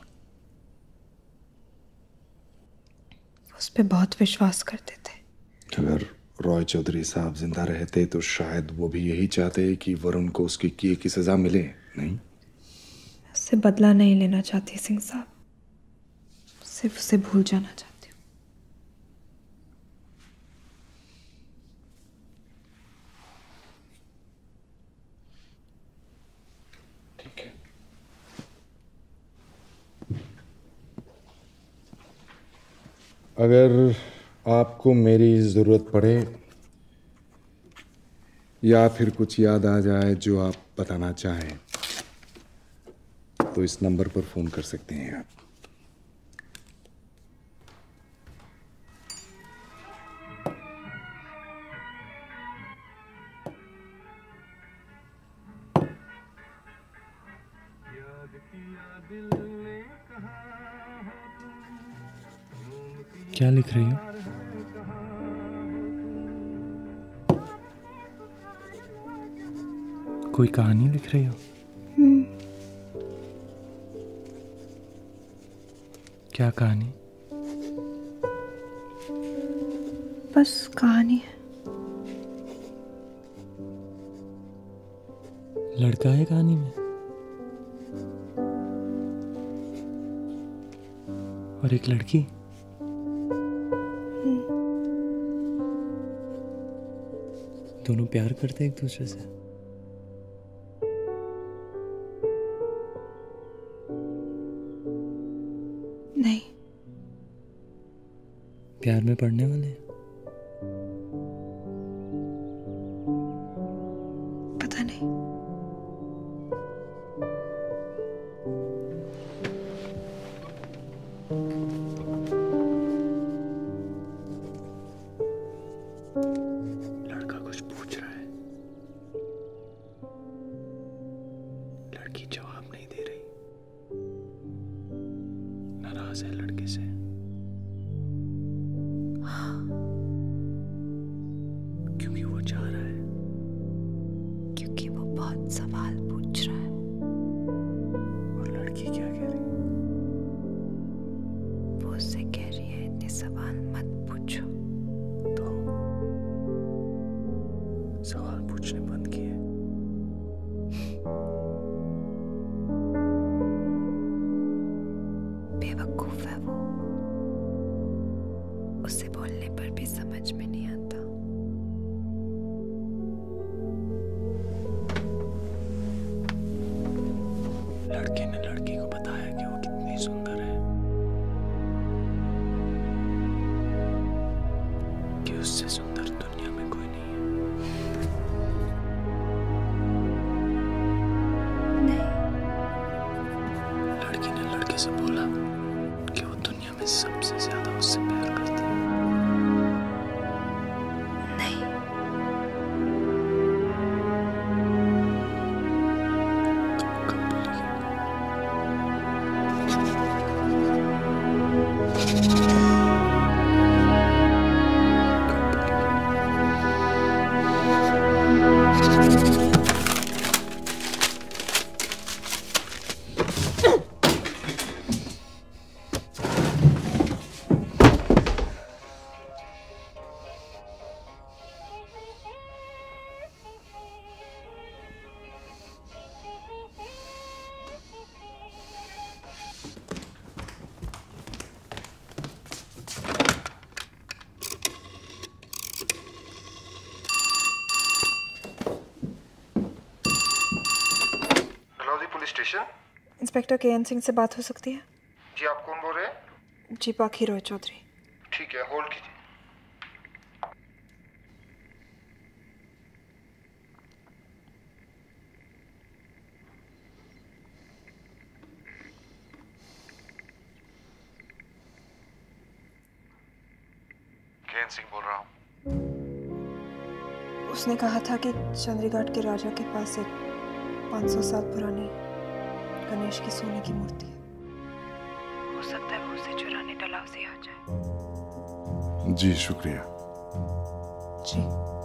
उस पे बहुत विश्वास करते थे। अगर रॉय चौधरी साहब जिंदा रहते तो शायद वो भी यही चाहते कि वरुण को उसके किए की सजा मिले, नहीं? उससे बदला नहीं लेना चाहती सिंह साहब, सिर्फ उसे भूल जाना चाहती हूँ। ठीक है। अगर आपको मेरी जरूरत पड़े या फिर कुछ याद आ जाए जो आप बताना चाहें तो इस नंबर पर फोन कर सकते हैं आप। क्या लिख रही हो? कोई कहानी लिख रही हो? क्या कहानी? बस कहानी है। लड़का है कहानी में और एक लड़की। दोनों प्यार करते एक दूसरे से। नहीं। प्यार में पड़ने वाले हैं। पता नहीं। लड़का कुछ पूछ रहा है, लड़की जवाब नहीं दे रही, नाराज है लड़के से। क्योंकि वो चाह रहा है, क्योंकि वो बहुत सवाल पूछ रहा है। और लड़की क्या कह रही? लड़के ने लड़की को बताया कि वो कितनी सुंदर है, कि उससे सुंदर दुनिया में कोई नहीं है। लड़की ने लड़के से बोला कि वो दुनिया में सबसे ज्यादा उससे प्यार करती है। Inspector K. N.. सिंह से बात हो सकती है? जी, आप कौन बोल रहे हैं? जी, पाखी रॉय चौधरी। ठीक है, होल्ड कीजिए। के.एन. सिंह बोल रहा हूँ। उसने कहा था कि चंद्रीघाट के राजा के पास एक 500 साल पुरानी गणेश की सोने की मूर्ति है। हो सकता है वो उसे चुराने डलहौजी आ जाए। जी शुक्रिया। जी।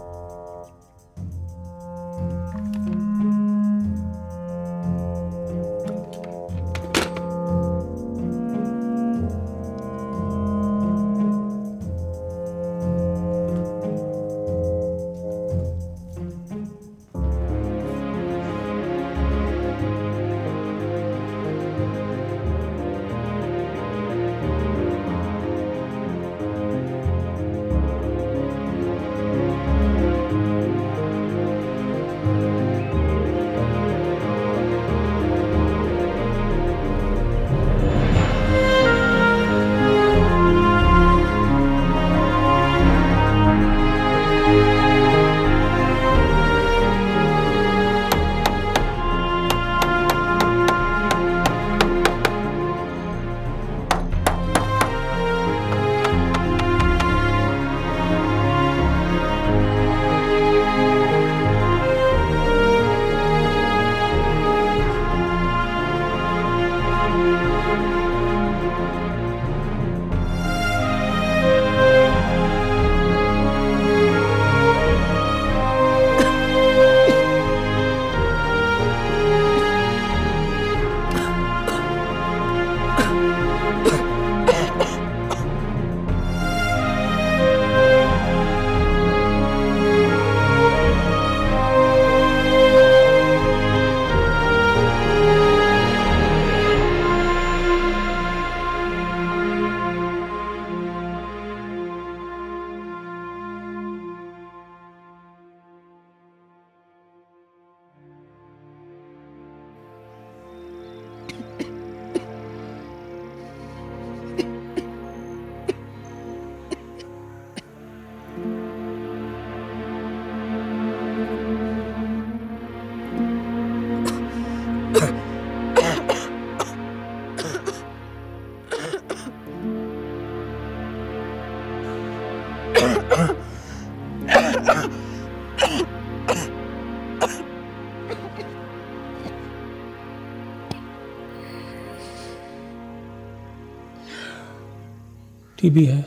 टीबी है,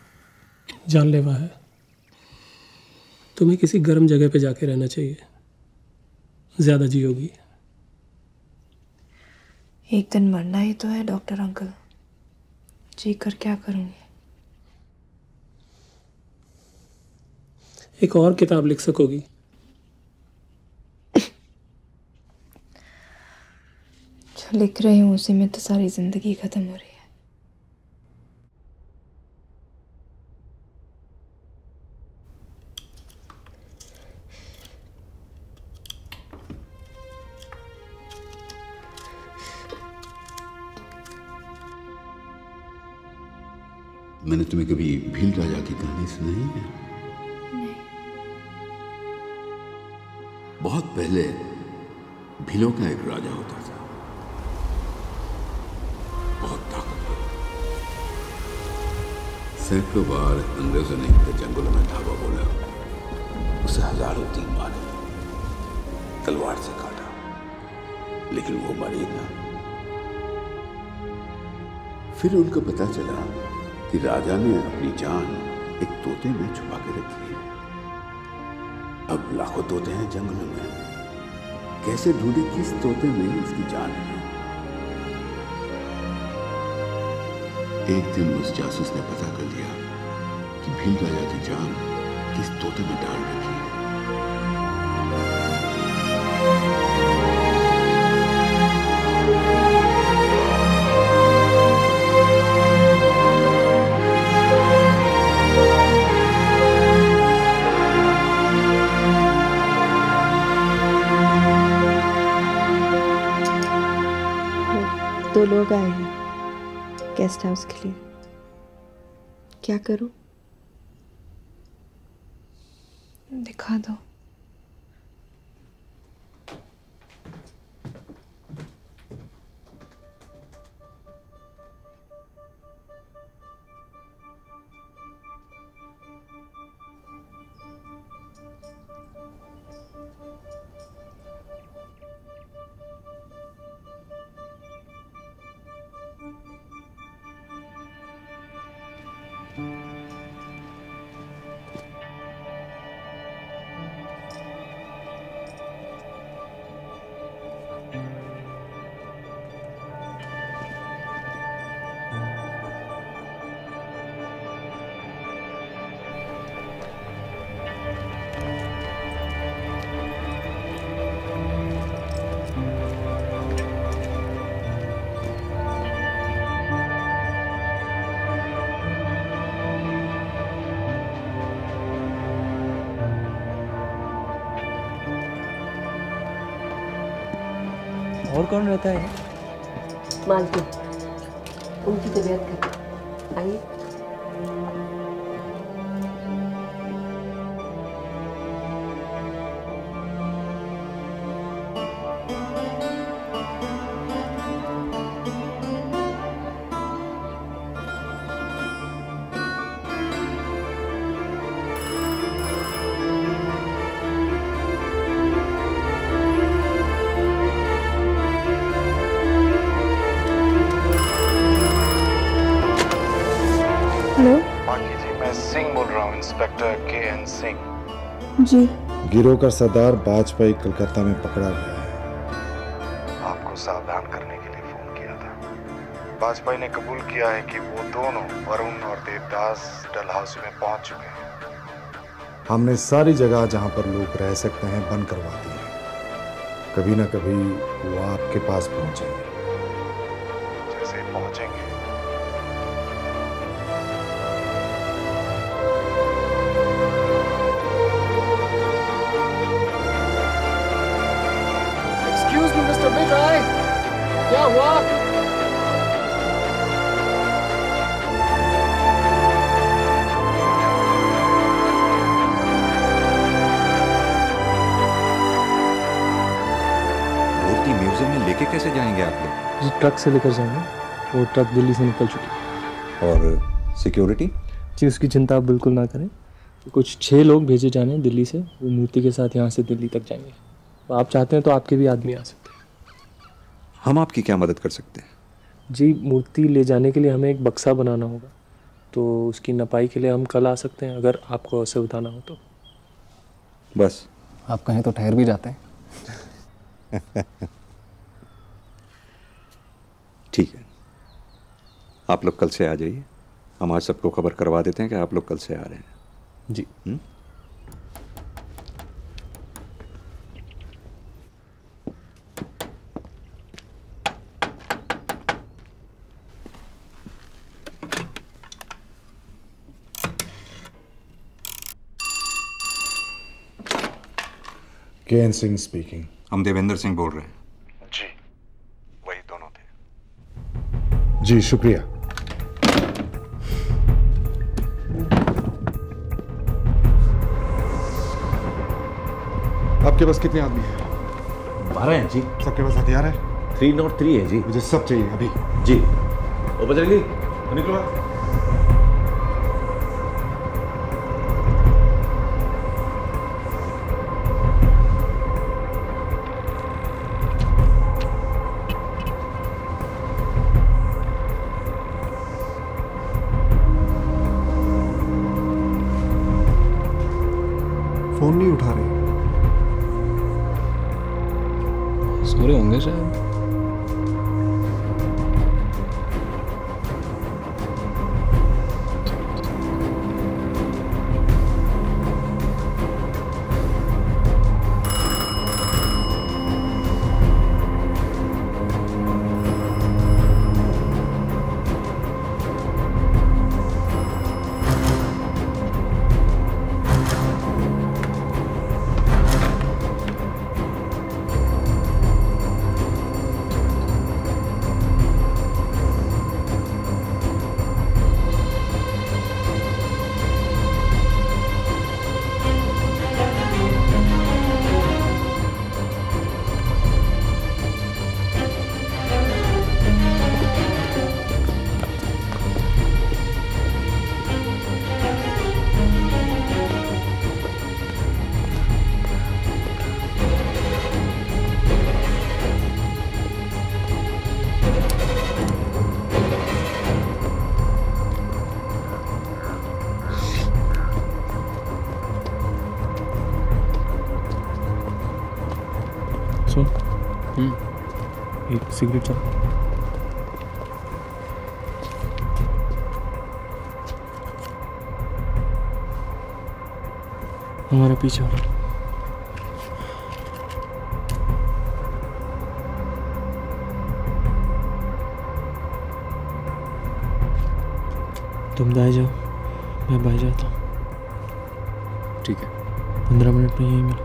जानलेवा है। तुम्हें किसी गर्म जगह पे जाके रहना चाहिए, ज्यादा जियोगी। एक दिन मरना ही तो है डॉक्टर अंकल, जी कर क्या करूंगी। एक और किताब लिख सकोगी। जो लिख रही हूँ उसी में तो सारी जिंदगी खत्म हो रही है। मैंने तुम्हें कभी भील राजा की कहानी सुनाई है? नहीं। बहुत पहले भीलों का एक राजा होता था, बहुत ताकतवर। सैकड़ों बार अंग्रेजों ने इनके जंगलों में धावा बोला, उसे हजारों तीर मारे, तलवार से काटा, लेकिन वो मरी ना। फिर उनको पता चला कि राजा ने अपनी जान एक तोते में छुपा के रखी है। अब लाखों तोते हैं जंगलों में, कैसे ढूंढे किस तोते में इसकी जान है। एक दिन उस जासूस ने पता कर लिया कि भील राजा की जान किस तोते में डाल रखी है। दो लोग आए हैं गेस्ट हाउस के लिए। क्या करूं? दिखा दो। और कौन रहता है? मालती, उनकी तबीयत खराब। आइए। बाकी जी, मैं सिंह बोल रहा हूँ, इंस्पेक्टर के.एन. सिंह। जी। गिरोह का सरदार वाजपेयी कलकत्ता में पकड़ा गया है। आपको सावधान करने के लिए फोन किया था। वाजपेयी ने कबूल किया है कि वो दोनों, वरुण और देवदास, डलहौसी में पहुंच चुके हैं। हमने सारी जगह जहां पर लोग रह सकते हैं बंद करवा दी है। कभी ना कभी वो आपके पास पहुंचेंगे। जैसे ही पहुंचेंगे एक्सक्यूज मी मिस्टर विजय, क्या हुआ? मूर्ति म्यूजियम में लेके कैसे जाएंगे आप लोग? जी ट्रक से लेकर जाएंगे। वो ट्रक दिल्ली से निकल चुकी है। और सिक्योरिटी? जी उसकी चिंता आप बिल्कुल ना करें। कुछ 6 लोग भेजे जाने हैं दिल्ली से, वो मूर्ति के साथ यहाँ से दिल्ली तक जाएंगे। तो आप चाहते हैं तो आपके भी आदमी आ सकते हैं। हम आपकी क्या मदद कर सकते हैं? जी मूर्ति ले जाने के लिए हमें एक बक्सा बनाना होगा, तो उसकी नपाई के लिए हम कल आ सकते हैं अगर आपको असुविधा ना हो तो। बस आप कहें तो ठहर भी जाते हैं। ठीक है, आप लोग कल से आ जाइए। हम आज सबको खबर करवा देते हैं कि आप लोग कल से आ रहे हैं। जी। के.एन. सिंह स्पीकिंग। हम देवेंद्र सिंह बोल रहे हैं। जी, वही दोनों थे। जी शुक्रिया। आपके पास कितने आदमी हैं? 12 हैं जी। सबके पास हथियार है? 303 है जी। मुझे सब चाहिए अभी। जी। ओ बजरंगी निकलो। फोन नहीं उठा रहे। सो रहे होंगे शायद। एक सिगरेट चल। हमारे पीछे हो। तुम दाएं जाओ, मैं बाएं जाता हूँ। ठीक है। 15 मिनट में यहीं मिलो।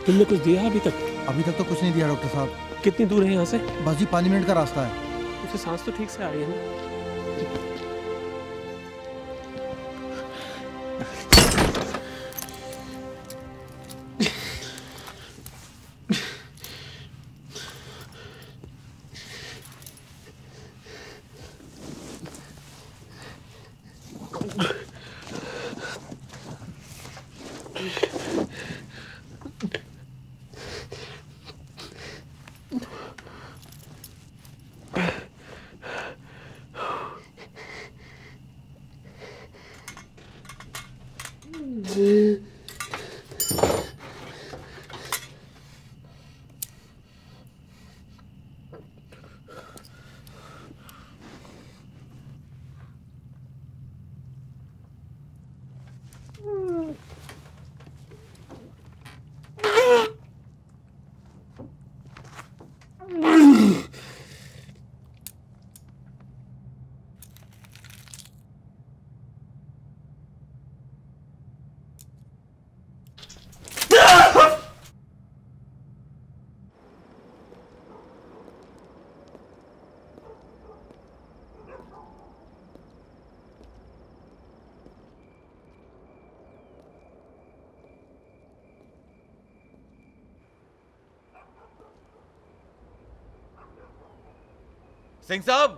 तुमने कुछ दिया अभी तक? अभी तक तो कुछ नहीं दिया डॉक्टर साहब। कितनी दूर है यहाँ से? बस जी 5 मिनट का रास्ता है। उसे सांस तो ठीक से आ रही है ना? सिंह साहब,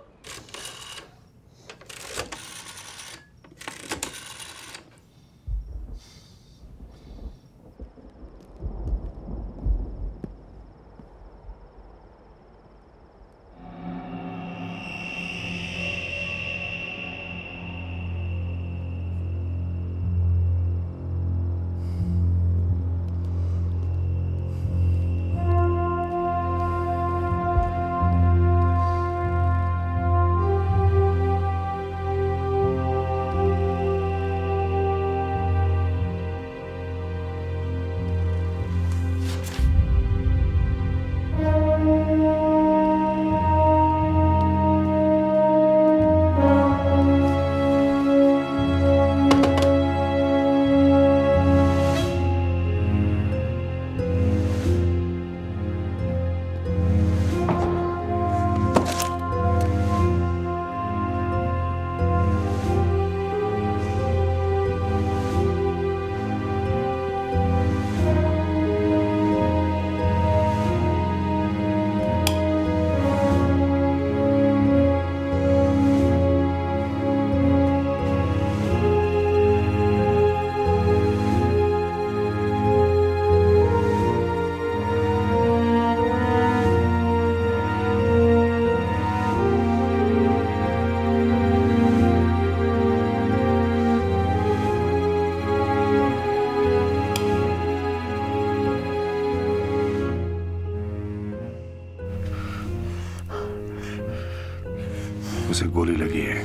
उसे गोली लगी है,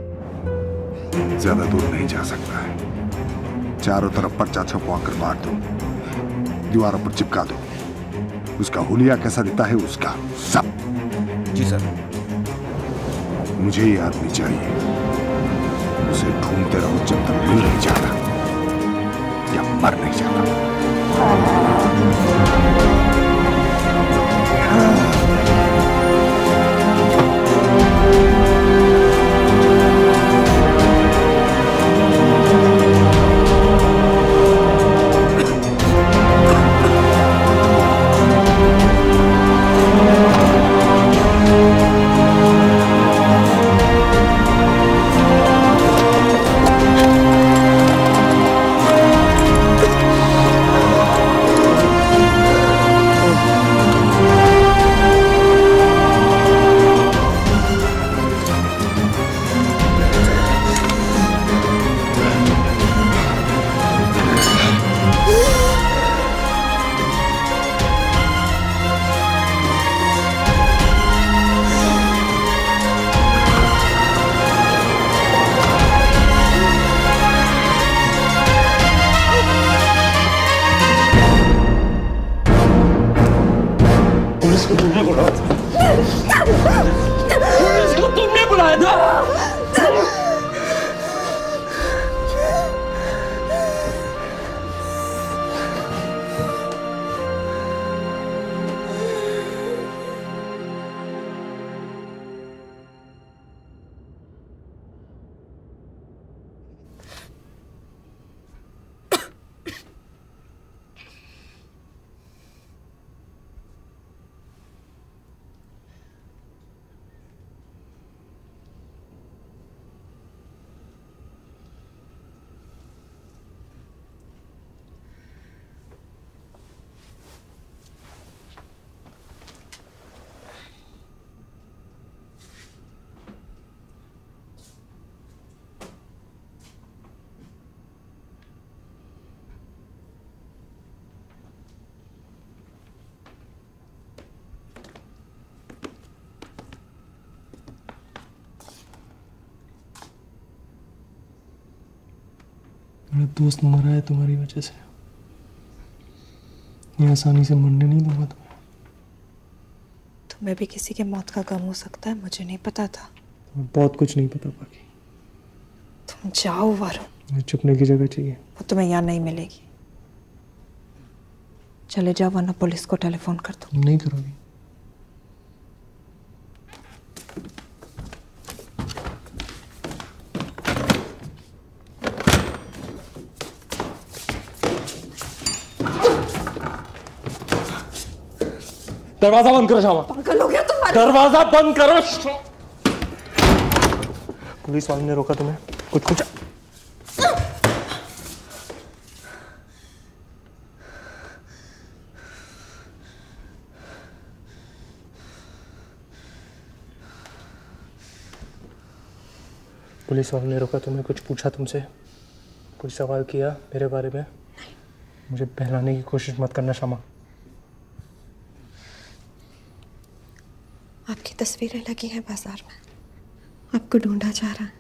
ज्यादा दूर नहीं जा सकता है। चारों तरफ पर्चा छपवा कर मार दो, दीवारों पर चिपका दो। उसका हुलिया कैसा दिखता है उसका सब। जी सर। मुझे ये आदमी चाहिए, उसे ढूंढते रहो जब तक मिल नहीं जाता या मर नहीं जाता। मेरा दोस्त मरा है तुम्हारी वजह से। ये आसानी से मरने नहीं दूंगा तुम्हें। तुम्हें भी किसी के मौत का गम हो सकता है, मुझे नहीं पता था। तुम्हें बहुत कुछ नहीं पता बाकी। तुम जाओ वरुण। मुझे छुपने की जगह चाहिए। वो तुम्हें यहाँ नहीं मिलेगी। चले जाओ वरना पुलिस को टेलीफोन कर दो। नहीं करोगी? दरवाजा बंद करो श्यामा। पागल हो गया तुम? दरवाजा बंद करो। पुलिस वाले ने रोका तुम्हें? कुछ पुलिस वाले ने रोका तुम्हें? कुछ पूछा तुमसे? कुछ सवाल किया मेरे बारे में? मुझे बहलाने की कोशिश मत करना श्यामा। आपकी तस्वीरें लगी हैं बाजार में, आपको ढूंढा जा रहा है।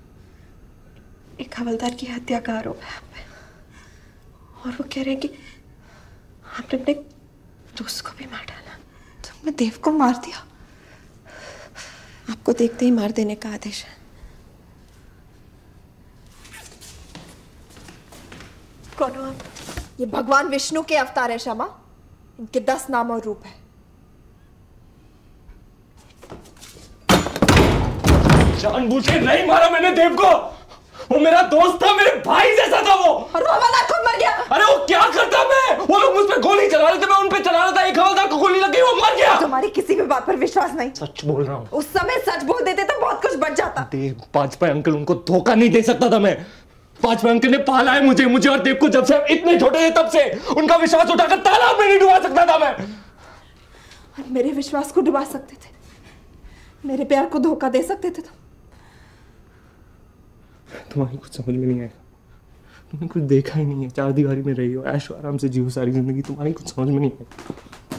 एक हवलदार की हत्या का आरोप है आप पे, और वो कह रहे हैं कि आपने अपने दोस्त को भी मार डाला। तुमने देव को मार दिया। आपको देखते ही मार देने का आदेश है। कौन हो आप? ये भगवान विष्णु के अवतार है श्यामा। इनके 10 नाम और रूप है। जानबूझ के नहीं मारा मैंने देव को। वो मेरा दोस्त था, मेरे भाई जैसा था वो। और वो हवलदार खुद मर गया। अरे वो क्या करता मैं? वो लोग मुझ पे गोली चला रहे थे, मैं उन पे चला रहा था। एक हवलदार को गोली लगी, वो मर गया। तुम्हारी किसी भी बात पर विश्वास नहीं। सच बोल रहा हूँ। उस समय सच बोल देते तो बहुत कुछ बच जाता। देव पांचपाई अंकल, उनको धोखा नहीं दे सकता था मैं। पांचपाई अंकल ने पाला है मुझे और देव को जब से हम इतने छोटे थे तब से। उनका विश्वास उठाकर तालाब में नहीं डुबा सकता था मैं। और मेरे विश्वास को डुबा सकते थे, मेरे प्यार को धोखा दे सकते थे। तुम्हारी कुछ समझ में नहीं आएगा। तुमने कुछ देखा ही नहीं है। 4 दीवारी में रही हो, ऐशो आराम से जियो सारी जिंदगी। तुम्हारी कुछ समझ में नहीं आएगा।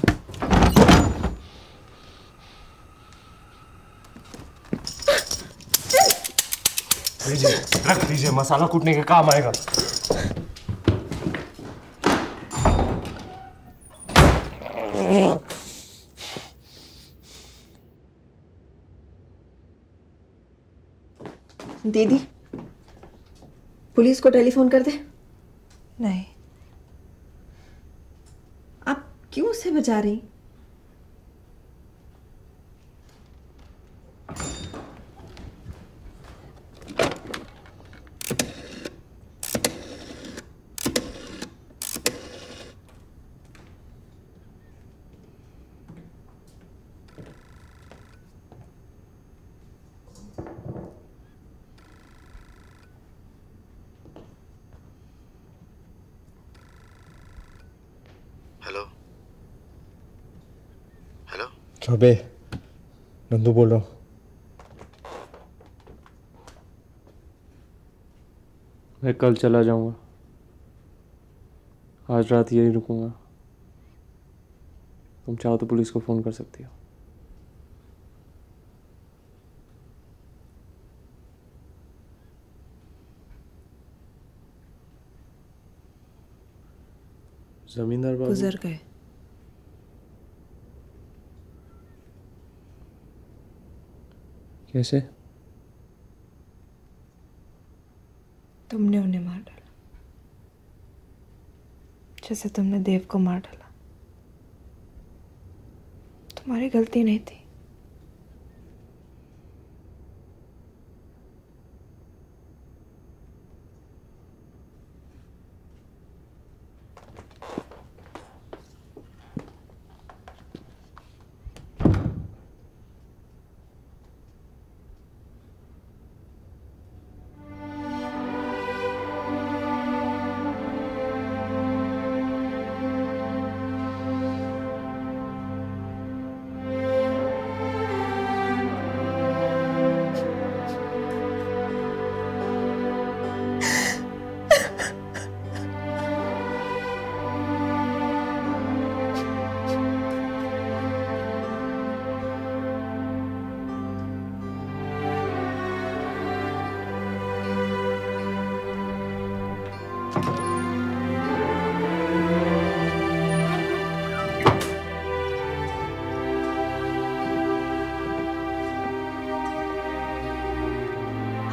लीजिए, रख दीजिए, मसाला कूटने के काम आएगा। दीदी, पुलिस को टेलीफोन कर दे। नहीं। आप क्यों उसे बजा रही? चौबे, नंदू बोल रहा हूँ। मैं कल चला जाऊंगा। आज रात यहीं रुकूंगा। तुम चाहो तो पुलिस को फोन कर सकती हो। जमींदार बाबू गुजर गए। कैसे? तुमने उन्हें मार डाला, जैसे तुमने देव को मार डाला। तुम्हारी गलती नहीं थी।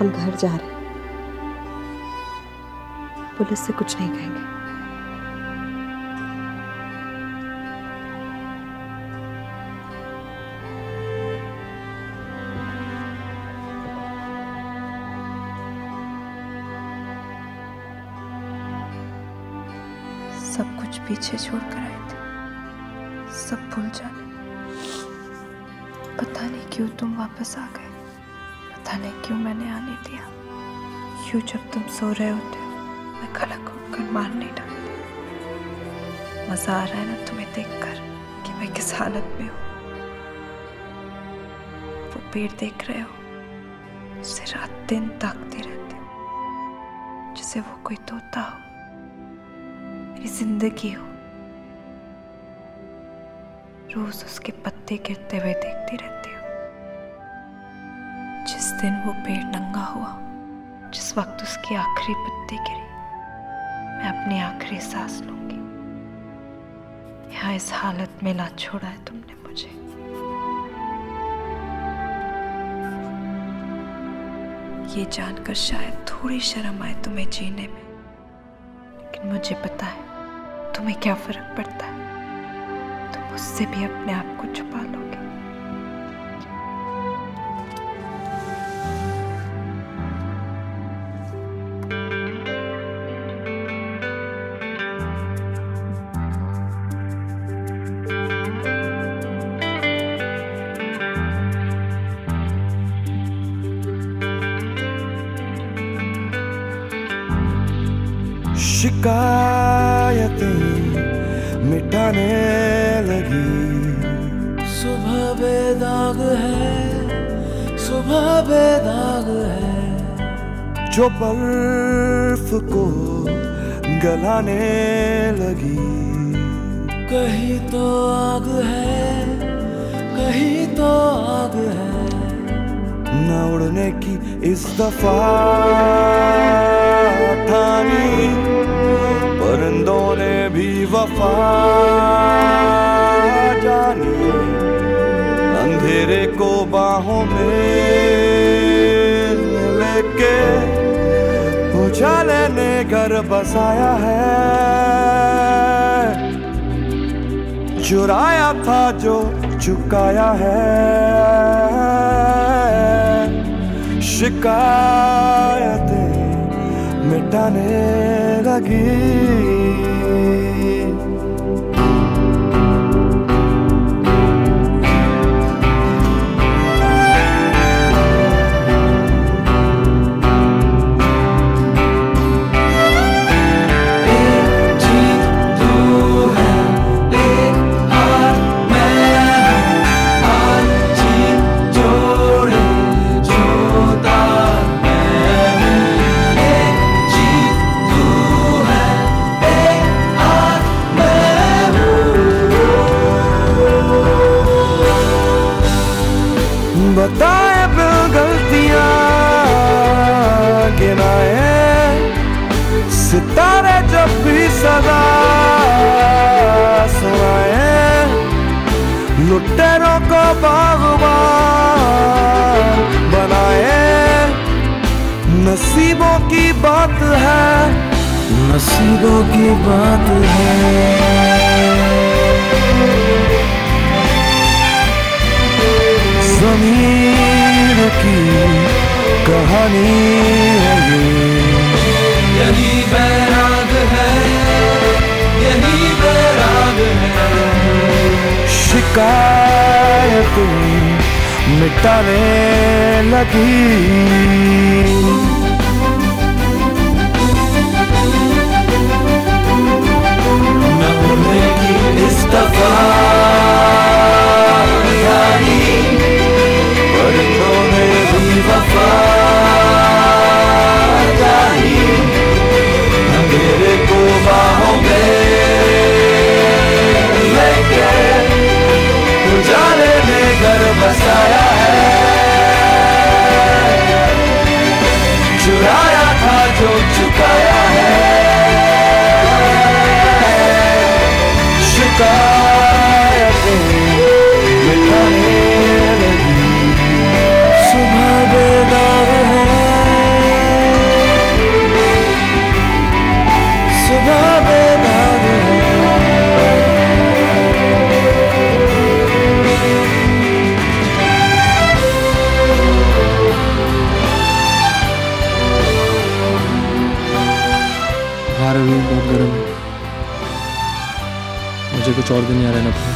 हम घर जा रहे हैं, पुलिस से कुछ नहीं कहेंगे। सब कुछ पीछे छोड़कर आए थे, सब भूल जाने। पता नहीं क्यों तुम वापस आ गए, पता नहीं क्यों मैंने आने दिया। क्यों जब तुम सो रहे होते हो मैं खलक उठकर मार नहीं डालती। मजा आ रहा है ना तुम्हें देखकर कि मैं किस हालत में हूँ। वो पेड़ देख रहे हो, उसे रात दिन ताकती रहती हूँ, जैसे वो कोई तोता हो, मेरी जिंदगी हो। रोज उसके पत्ते गिरते हुए देखती रहती हूँ। जिस दिन वो पेड़ नंगा हुआ, जिस वक्त उसकी आखिरी पत्ती गिरी, मैं अपनी आखिरी सांस लूंगी। यहाँ इस हालत में ला छोड़ा है तुमने मुझे। ये जानकर शायद थोड़ी शर्म आए तुम्हें जीने में, लेकिन मुझे पता है तुम्हें क्या फर्क पड़ता है। तुम मुझसे भी अपने आप को छुपा लोगे। शिकायतें मिटाने लगी। सुबह बेदाग है, सुबह बेदाग है, जो बर्फ को गलाने लगी। कहीं तो आग है, कहीं तो आग है, न उड़ने की इस दफा ठानी, परिंदों ने भी वफा जानी। अंधेरे को बाहों में लेके उजाले ने घर बसाया है। चुराया था जो चुकाया है। शिकायतें मिटाने लगी। बताए बिल गलतियां गिनाए, सितारे जब भी सदा सुनाए। लुटेरों को बागबान बनाए। नसीबों की बात है, नसीबों की बात है। ज़मीर की कहानी है ये। यही बैराग है, यही बैराग है। शिकायतें मिटाने लगी। न उड़ने की इस दफा परिंदों ने भी वफा जानी। अंधेरे को बाहों में लेके उजाले ने घर बसाया है। चुराया था जो चुकाया है। शिकायतें मिटाने लगी। सुबह बेदाग है, अभी बहुत गर्म है, मुझे कुछ और दिन यहाँ रहना पड़ेगा।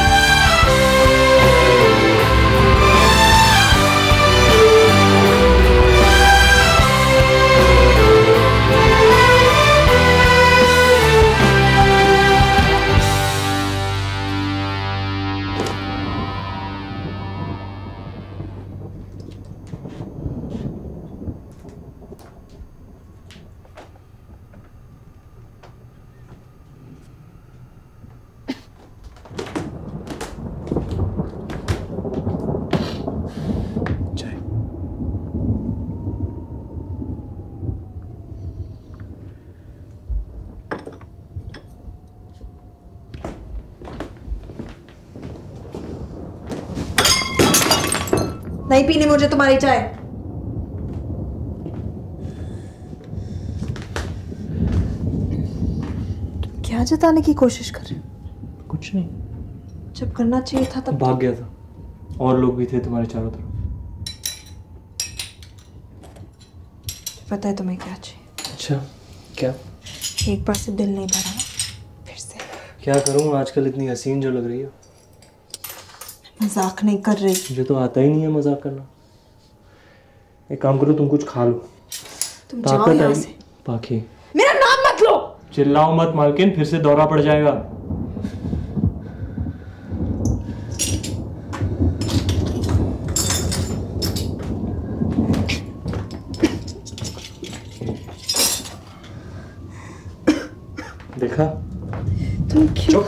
नहीं पीनी मुझे तुम्हारी चाय। तुम क्या जताने की कोशिश कर रहे हो? कुछ नहीं। जब करना चाहिए था तब भाग गया था, और लोग भी थे तुम्हारे चारों तरफ। पता है तुम्हें क्या चाहिए? अच्छा, क्या? एक बार से दिल नहीं भरा ना, फिर से। क्या करूं, आजकल इतनी हसीन जो लग रही है। मजाक नहीं कर रही। मुझे तो आता ही नहीं है मजाक करना। एक काम करो, तुम कुछ खा लो। तुम जाओ यहाँ से। पाखी, मेरा नाम मत लो। चिल्लाओ मत मालकिन, फिर से दौरा पड़ जाएगा। देखा? तुम क्यों?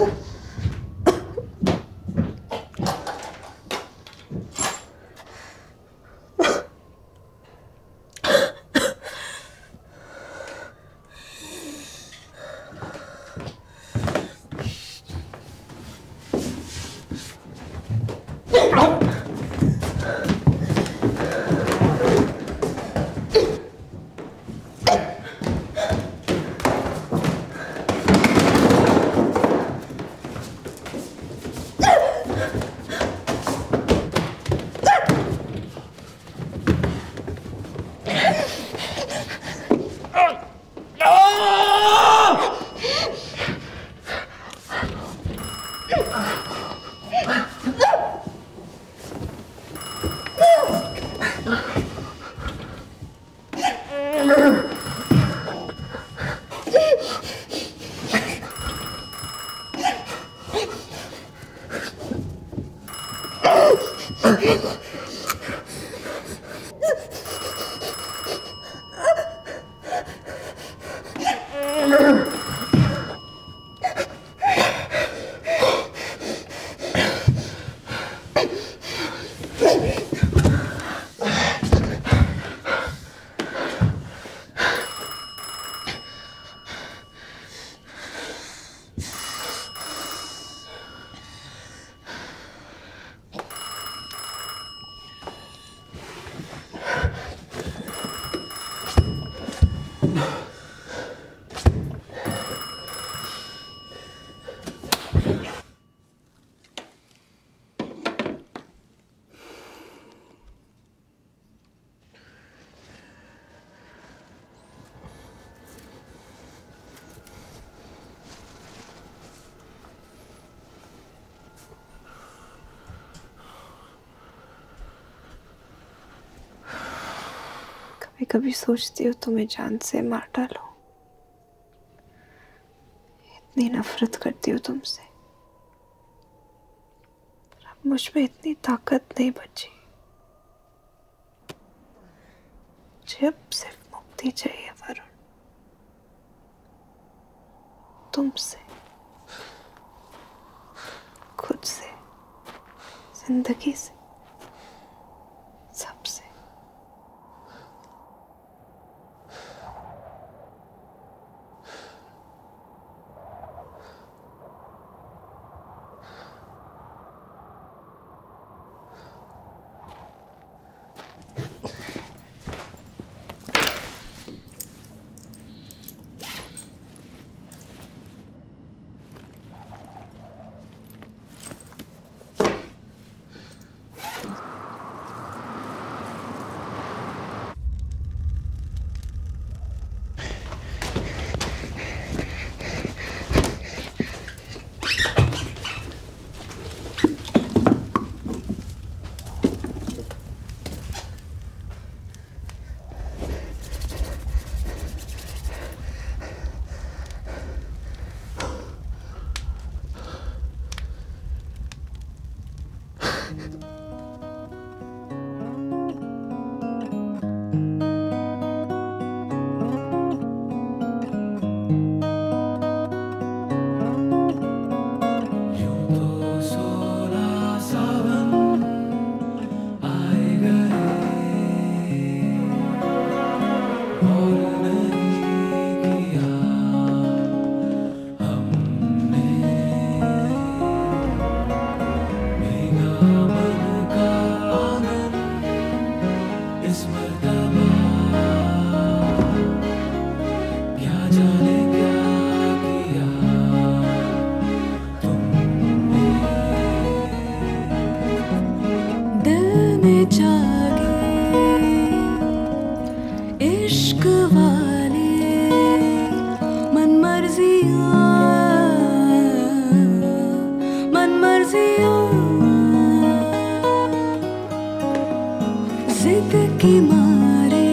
कभी सोचती हो तुम्हें जान से मार डालो। इतनी नफरत करती हो तुमसे, पर अब मुझ में इतनी ताकत नहीं बची। मुझे अब सिर्फ मुक्ति चाहिए वरुण, तुमसे, खुद से, जिंदगी से, सबसे। मर्जियाँ मन मर्जियाँ जिद की मारे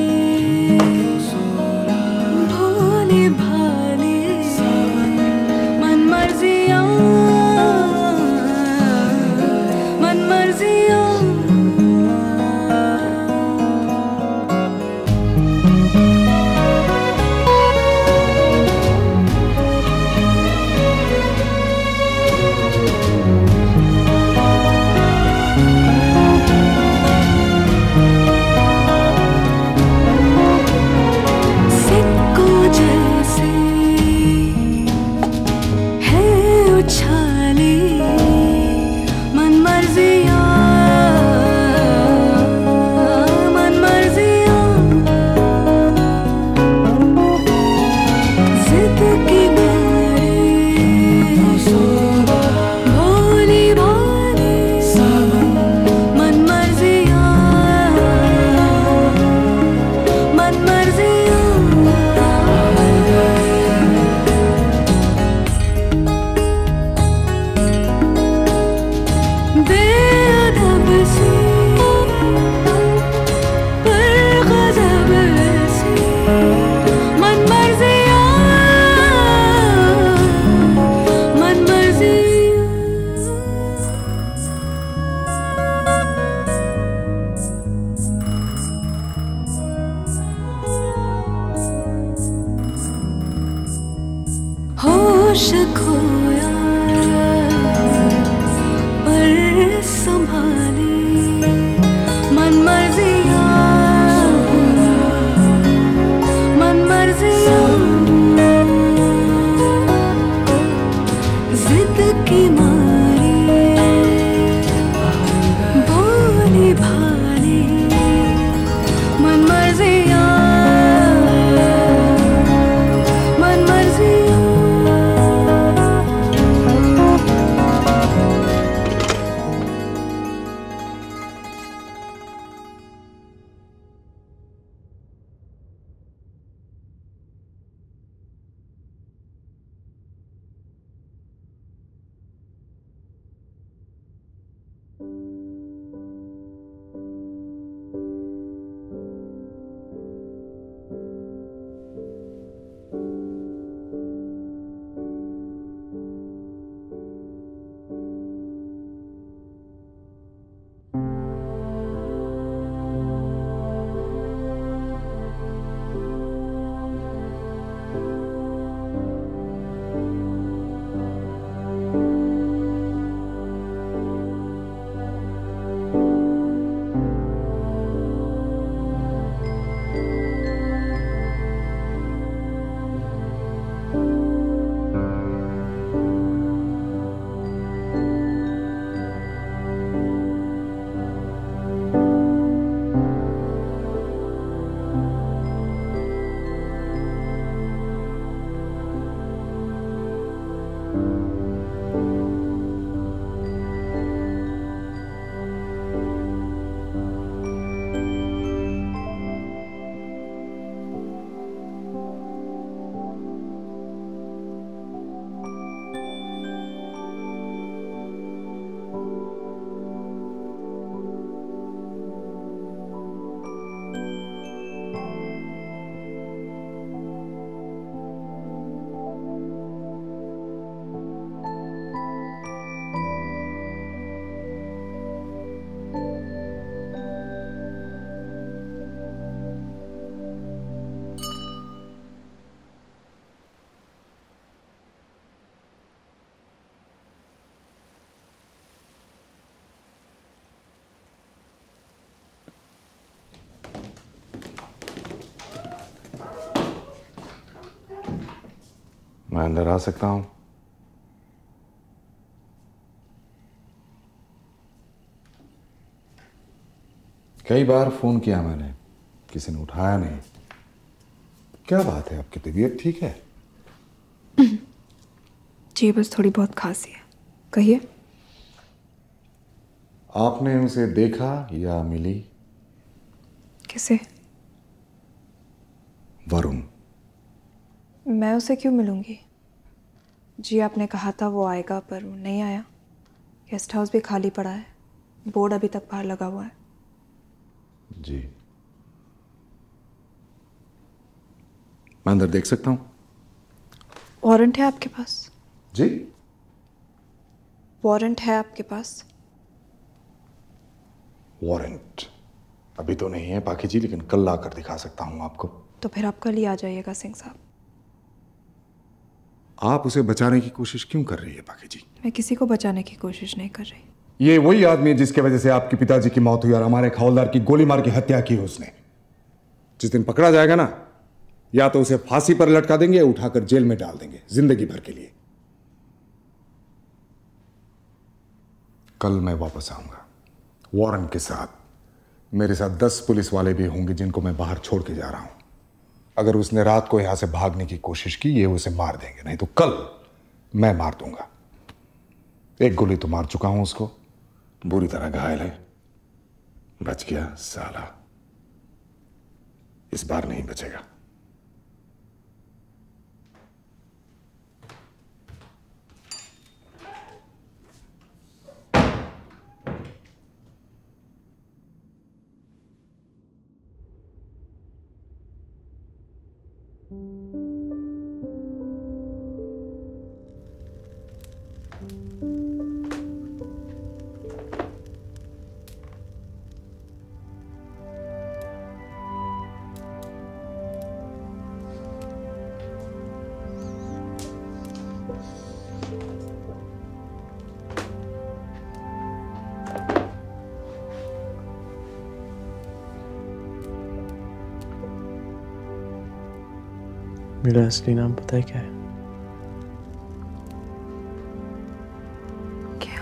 भोले भाले मन मर्जियाँ मन मर्जियाँ होश खोया पर संभाले मन मर्जियाँ मन मर्जियाँ जिद की मारे भोले भाले मन मर्जियाँ मन मर्जियाँ मैं अंदर आ सकता हूं? कई बार फोन किया मैंने, किसी ने उठाया नहीं। क्या बात है, आपकी तबीयत ठीक है? जी बस थोड़ी बहुत खांसी है। कहिए। आपने उसे देखा या मिली? किसे? वरुण। मैं उसे क्यों मिलूंगी? जी आपने कहा था वो आएगा, पर वो नहीं आया। गेस्ट हाउस भी खाली पड़ा है, बोर्ड अभी तक बाहर लगा हुआ है। जी, मैं अंदर देख सकता हूँ? वारंट है आपके पास? जी, वारंट है आपके पास? वारंट अभी तो नहीं है पाखी जी, लेकिन कल लाकर दिखा सकता हूँ आपको। तो फिर आप कल ही आ जाइएगा सिंह साहब। आप उसे बचाने की कोशिश क्यों कर रही है पाखी जी? मैं किसी को बचाने की कोशिश नहीं कर रही। ये वही आदमी है जिसके वजह से आपके पिताजी की मौत हुई और हमारे हवलदार की गोली मार के हत्या की उसने। जिस दिन पकड़ा जाएगा ना, या तो उसे फांसी पर लटका देंगे या उठाकर जेल में डाल देंगे जिंदगी भर के लिए। कल मैं वापस आऊंगा वारंट के साथ। मेरे साथ 10 पुलिस वाले भी होंगे जिनको मैं बाहर छोड़ के जा रहा हूं। अगर उसने रात को यहां से भागने की कोशिश की, ये उसे मार देंगे, नहीं तो कल मैं मार दूंगा। एक गोली तो मार चुका हूं उसको, बुरी तरह घायल है। बच गया साला, इस बार नहीं बचेगा। मेरा असली नाम पता है क्या है? क्या?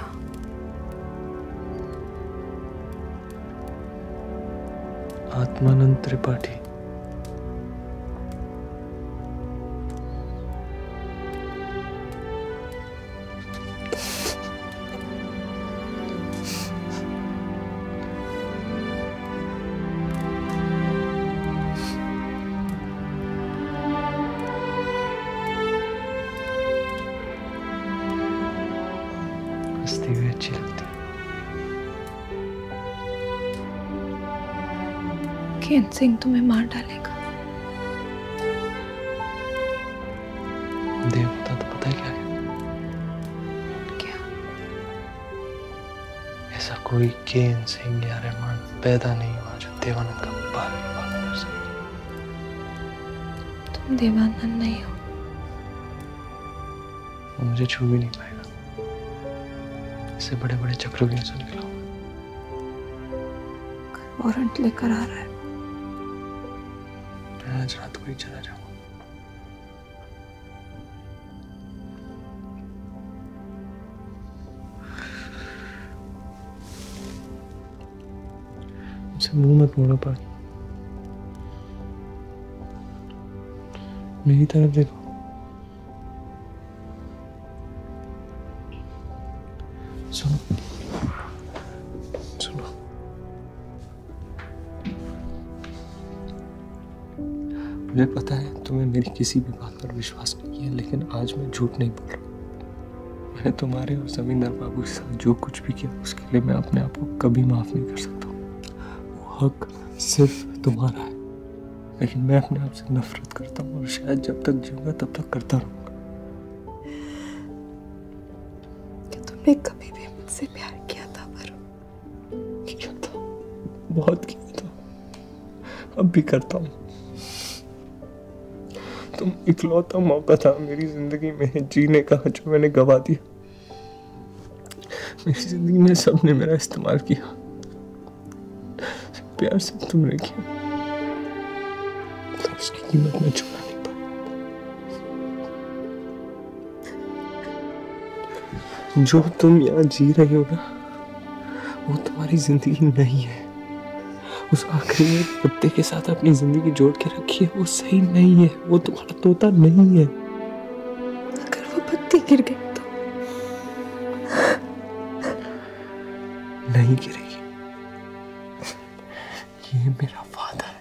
आत्मानंद त्रिपाठी। हंसती हुई अच्छी लगती है। केन सिंह तुम्हें मार डालेगा। देवता तो पता है क्या है? क्या? ऐसा कोई केन सिंह या रहमान पैदा नहीं हुआ जो देवानंद का बाल कर सके। तुम देवानंद नहीं हो। वो मुझे छू भी नहीं पाएगा। इससे बड़े बड़े चक्रों से निकला हूं। वारंट लेकर आ रहा है। मैं आज रात को ही चला जाऊंगा। मुझसे मुंह मत मोड़ो पानी। मेरी तरफ देखो। सुनो सुनो, मुझे पता है तुम्हें मेरी किसी भी बात पर विश्वास नहीं है, लेकिन आज मैं झूठ नहीं बोल रहा। मैंने तुम्हारे और जमींदार बाबू के साथ जो कुछ भी किया, उसके लिए मैं अपने आप को कभी माफ नहीं कर सकता। वो हक सिर्फ तुम्हारा है, लेकिन मैं अपने आप से नफरत करता हूँ और शायद जब तक जीऊंगा तब तक करता रहूंगा। तुमने कभी भी मुझसे प्यार किया था वरुण? किया था, बहुत किया था, अब भी करता हूँ। तुम इकलौता मौका था मेरी जिंदगी में जीने का जो मैंने गवा दिया। मेरी जिंदगी में सबने मेरा इस्तेमाल किया, प्यार से तुमने किया, उसकी कीमत मैं चुका नहीं पाया। जो तुम यहाँ जी रहे हो ना, वो तुम्हारी जिंदगी नहीं है। उस आखिरी कुत्ते के साथ अपनी जिंदगी जोड़ के रखी है, वो सही नहीं है, वो तुम्हारा तोता नहीं है। अगर वो पत्ती गिर गई तो? नहीं गिरेगी, ये मेरा वादा है।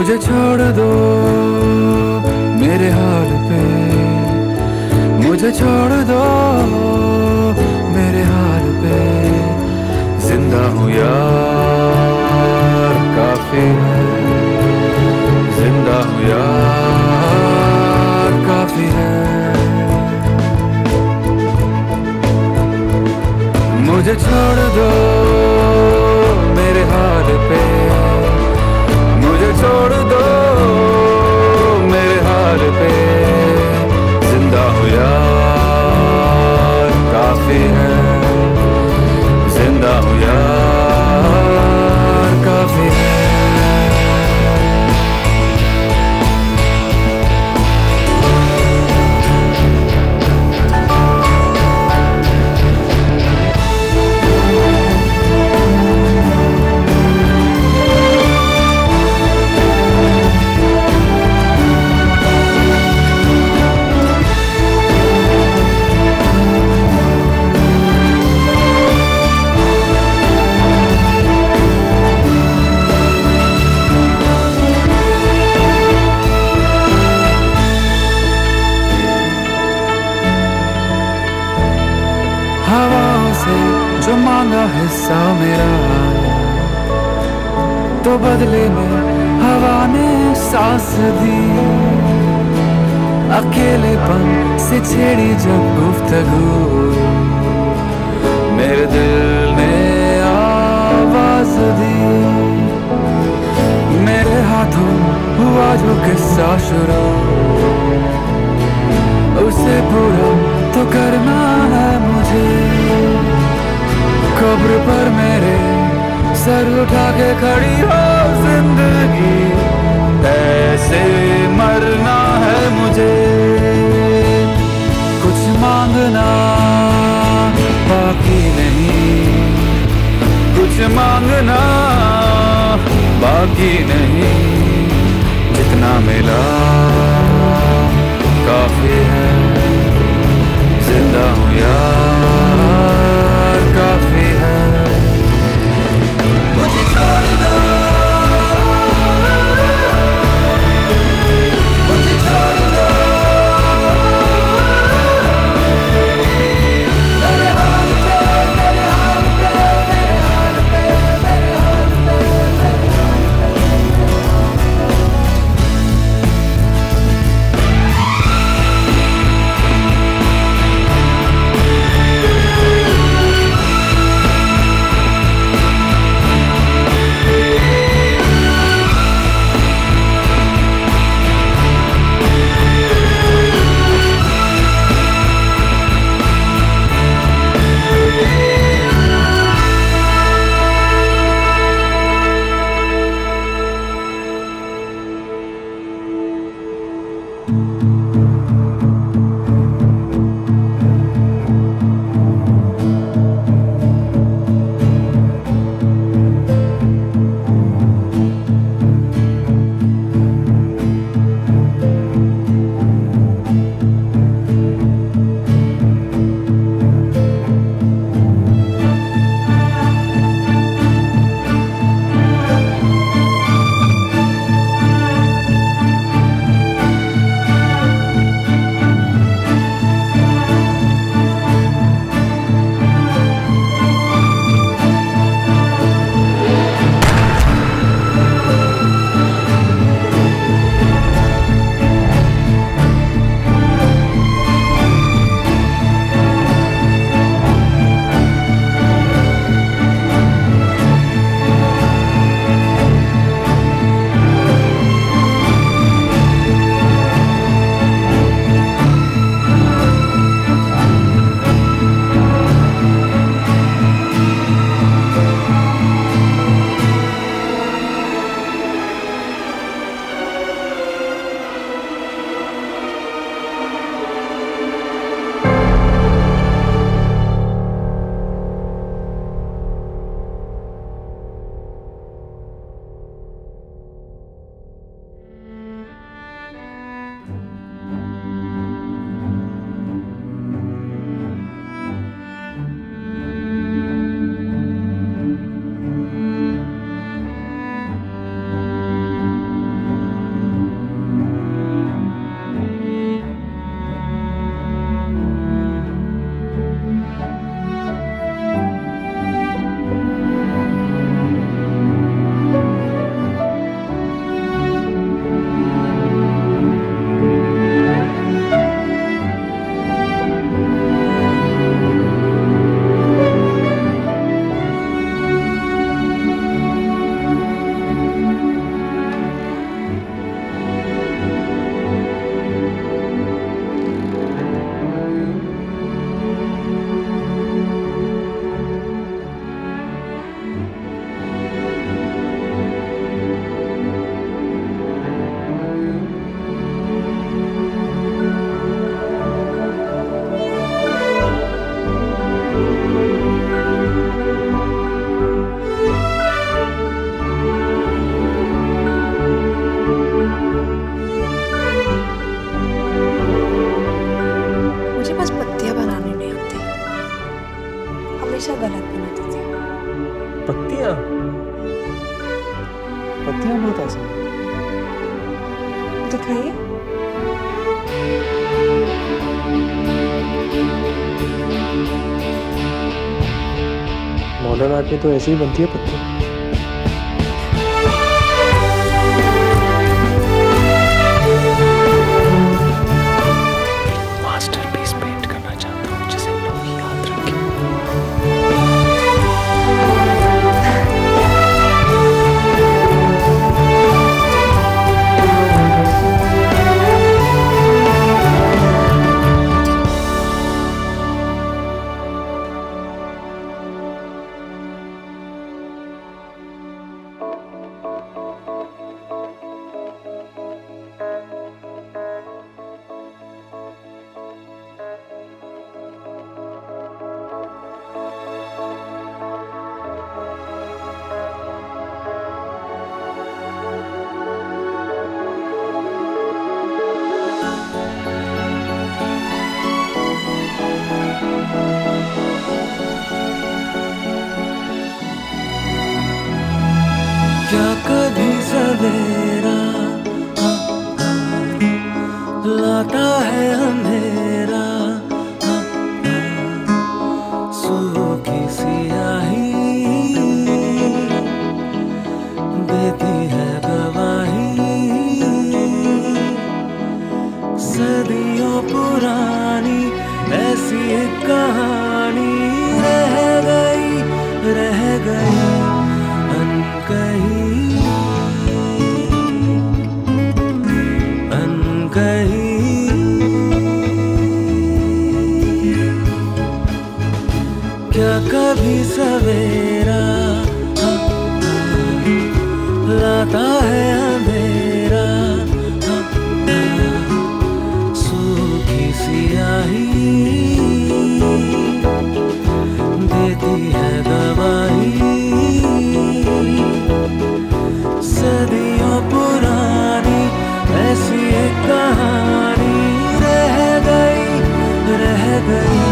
मुझे छोड़ दो मेरे हाल पे, मुझे छोड़ दो मेरे हाल पे। जिंदा हूँ यार काफी है, जिंदा हूँ यार काफी है। मुझे छोड़ दो मेरे हाल पे, मुझे छोड़ दो मेरे हाल पे। जिंदा हूँ यार काफी है, जिंदा हूँ यार काफी है। हवाओं से जो मांगा हिस्सा मेरा, तो बदले में हवा ने सांस दी। अकेलेपन से छेड़ी जब गुफ्तगू, मेरे दिल ने आवाज दी। मेरे हाथों हुआ जो किस्सा शुरू, उसे पूरा तो करना है मुझे। कब्र पर मेरे सर उठा के खड़ी हो जिंदगी, ऐसे मरना है मुझे। कुछ मांगना बाकी नहीं, कुछ मांगना बाकी नहीं। जितना मिला काफी है, जिंदा हूँ यार काफी है। मुझे छोड़ दो, मुझे छोड़ दो मेरे हाल पे, मेरे हाल पे, मेरे हाल पे, मेरे हाल पे, मेरे हाल पे। हमेशा गलत बनाती थी। पत्तियां पत्तियां बहुत आसान। दिखाइए। मॉडर्न आर्ट में तो ऐसे ही बनती है पत्ती। मास्टरपीस पेंट करना चाहता हूँ जिसे लोग याद रखें। क्या कभी सवेरा लाता है अंधेरा, सूखी सियाही देती है गवाही, सदियों पुरानी ऐसी एक कहानी रह गई क्या कभी सवेरा लाता है अंधेरा, सूखी सियाही देती है गवाही, सदियों पुरानी ऐसी एक कहानी रह गई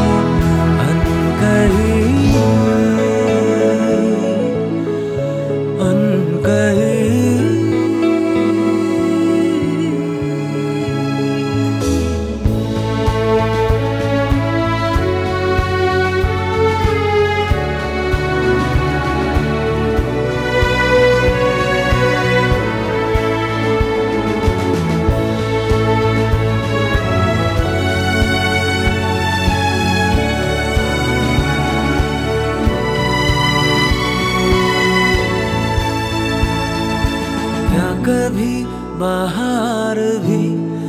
कभी बाहर भी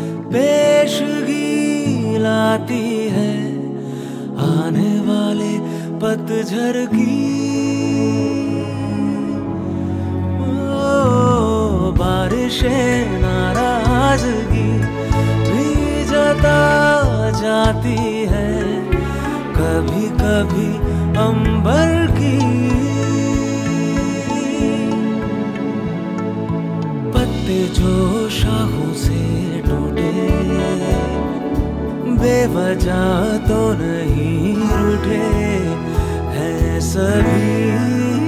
पेशगी लाती है, आने वाले पतझड़ की बारिशें नाराजगी भी जता जाती है, कभी कभी अंबर की जो शाखों से टूटे बेवजह तो नहीं रूठे हैं सभी।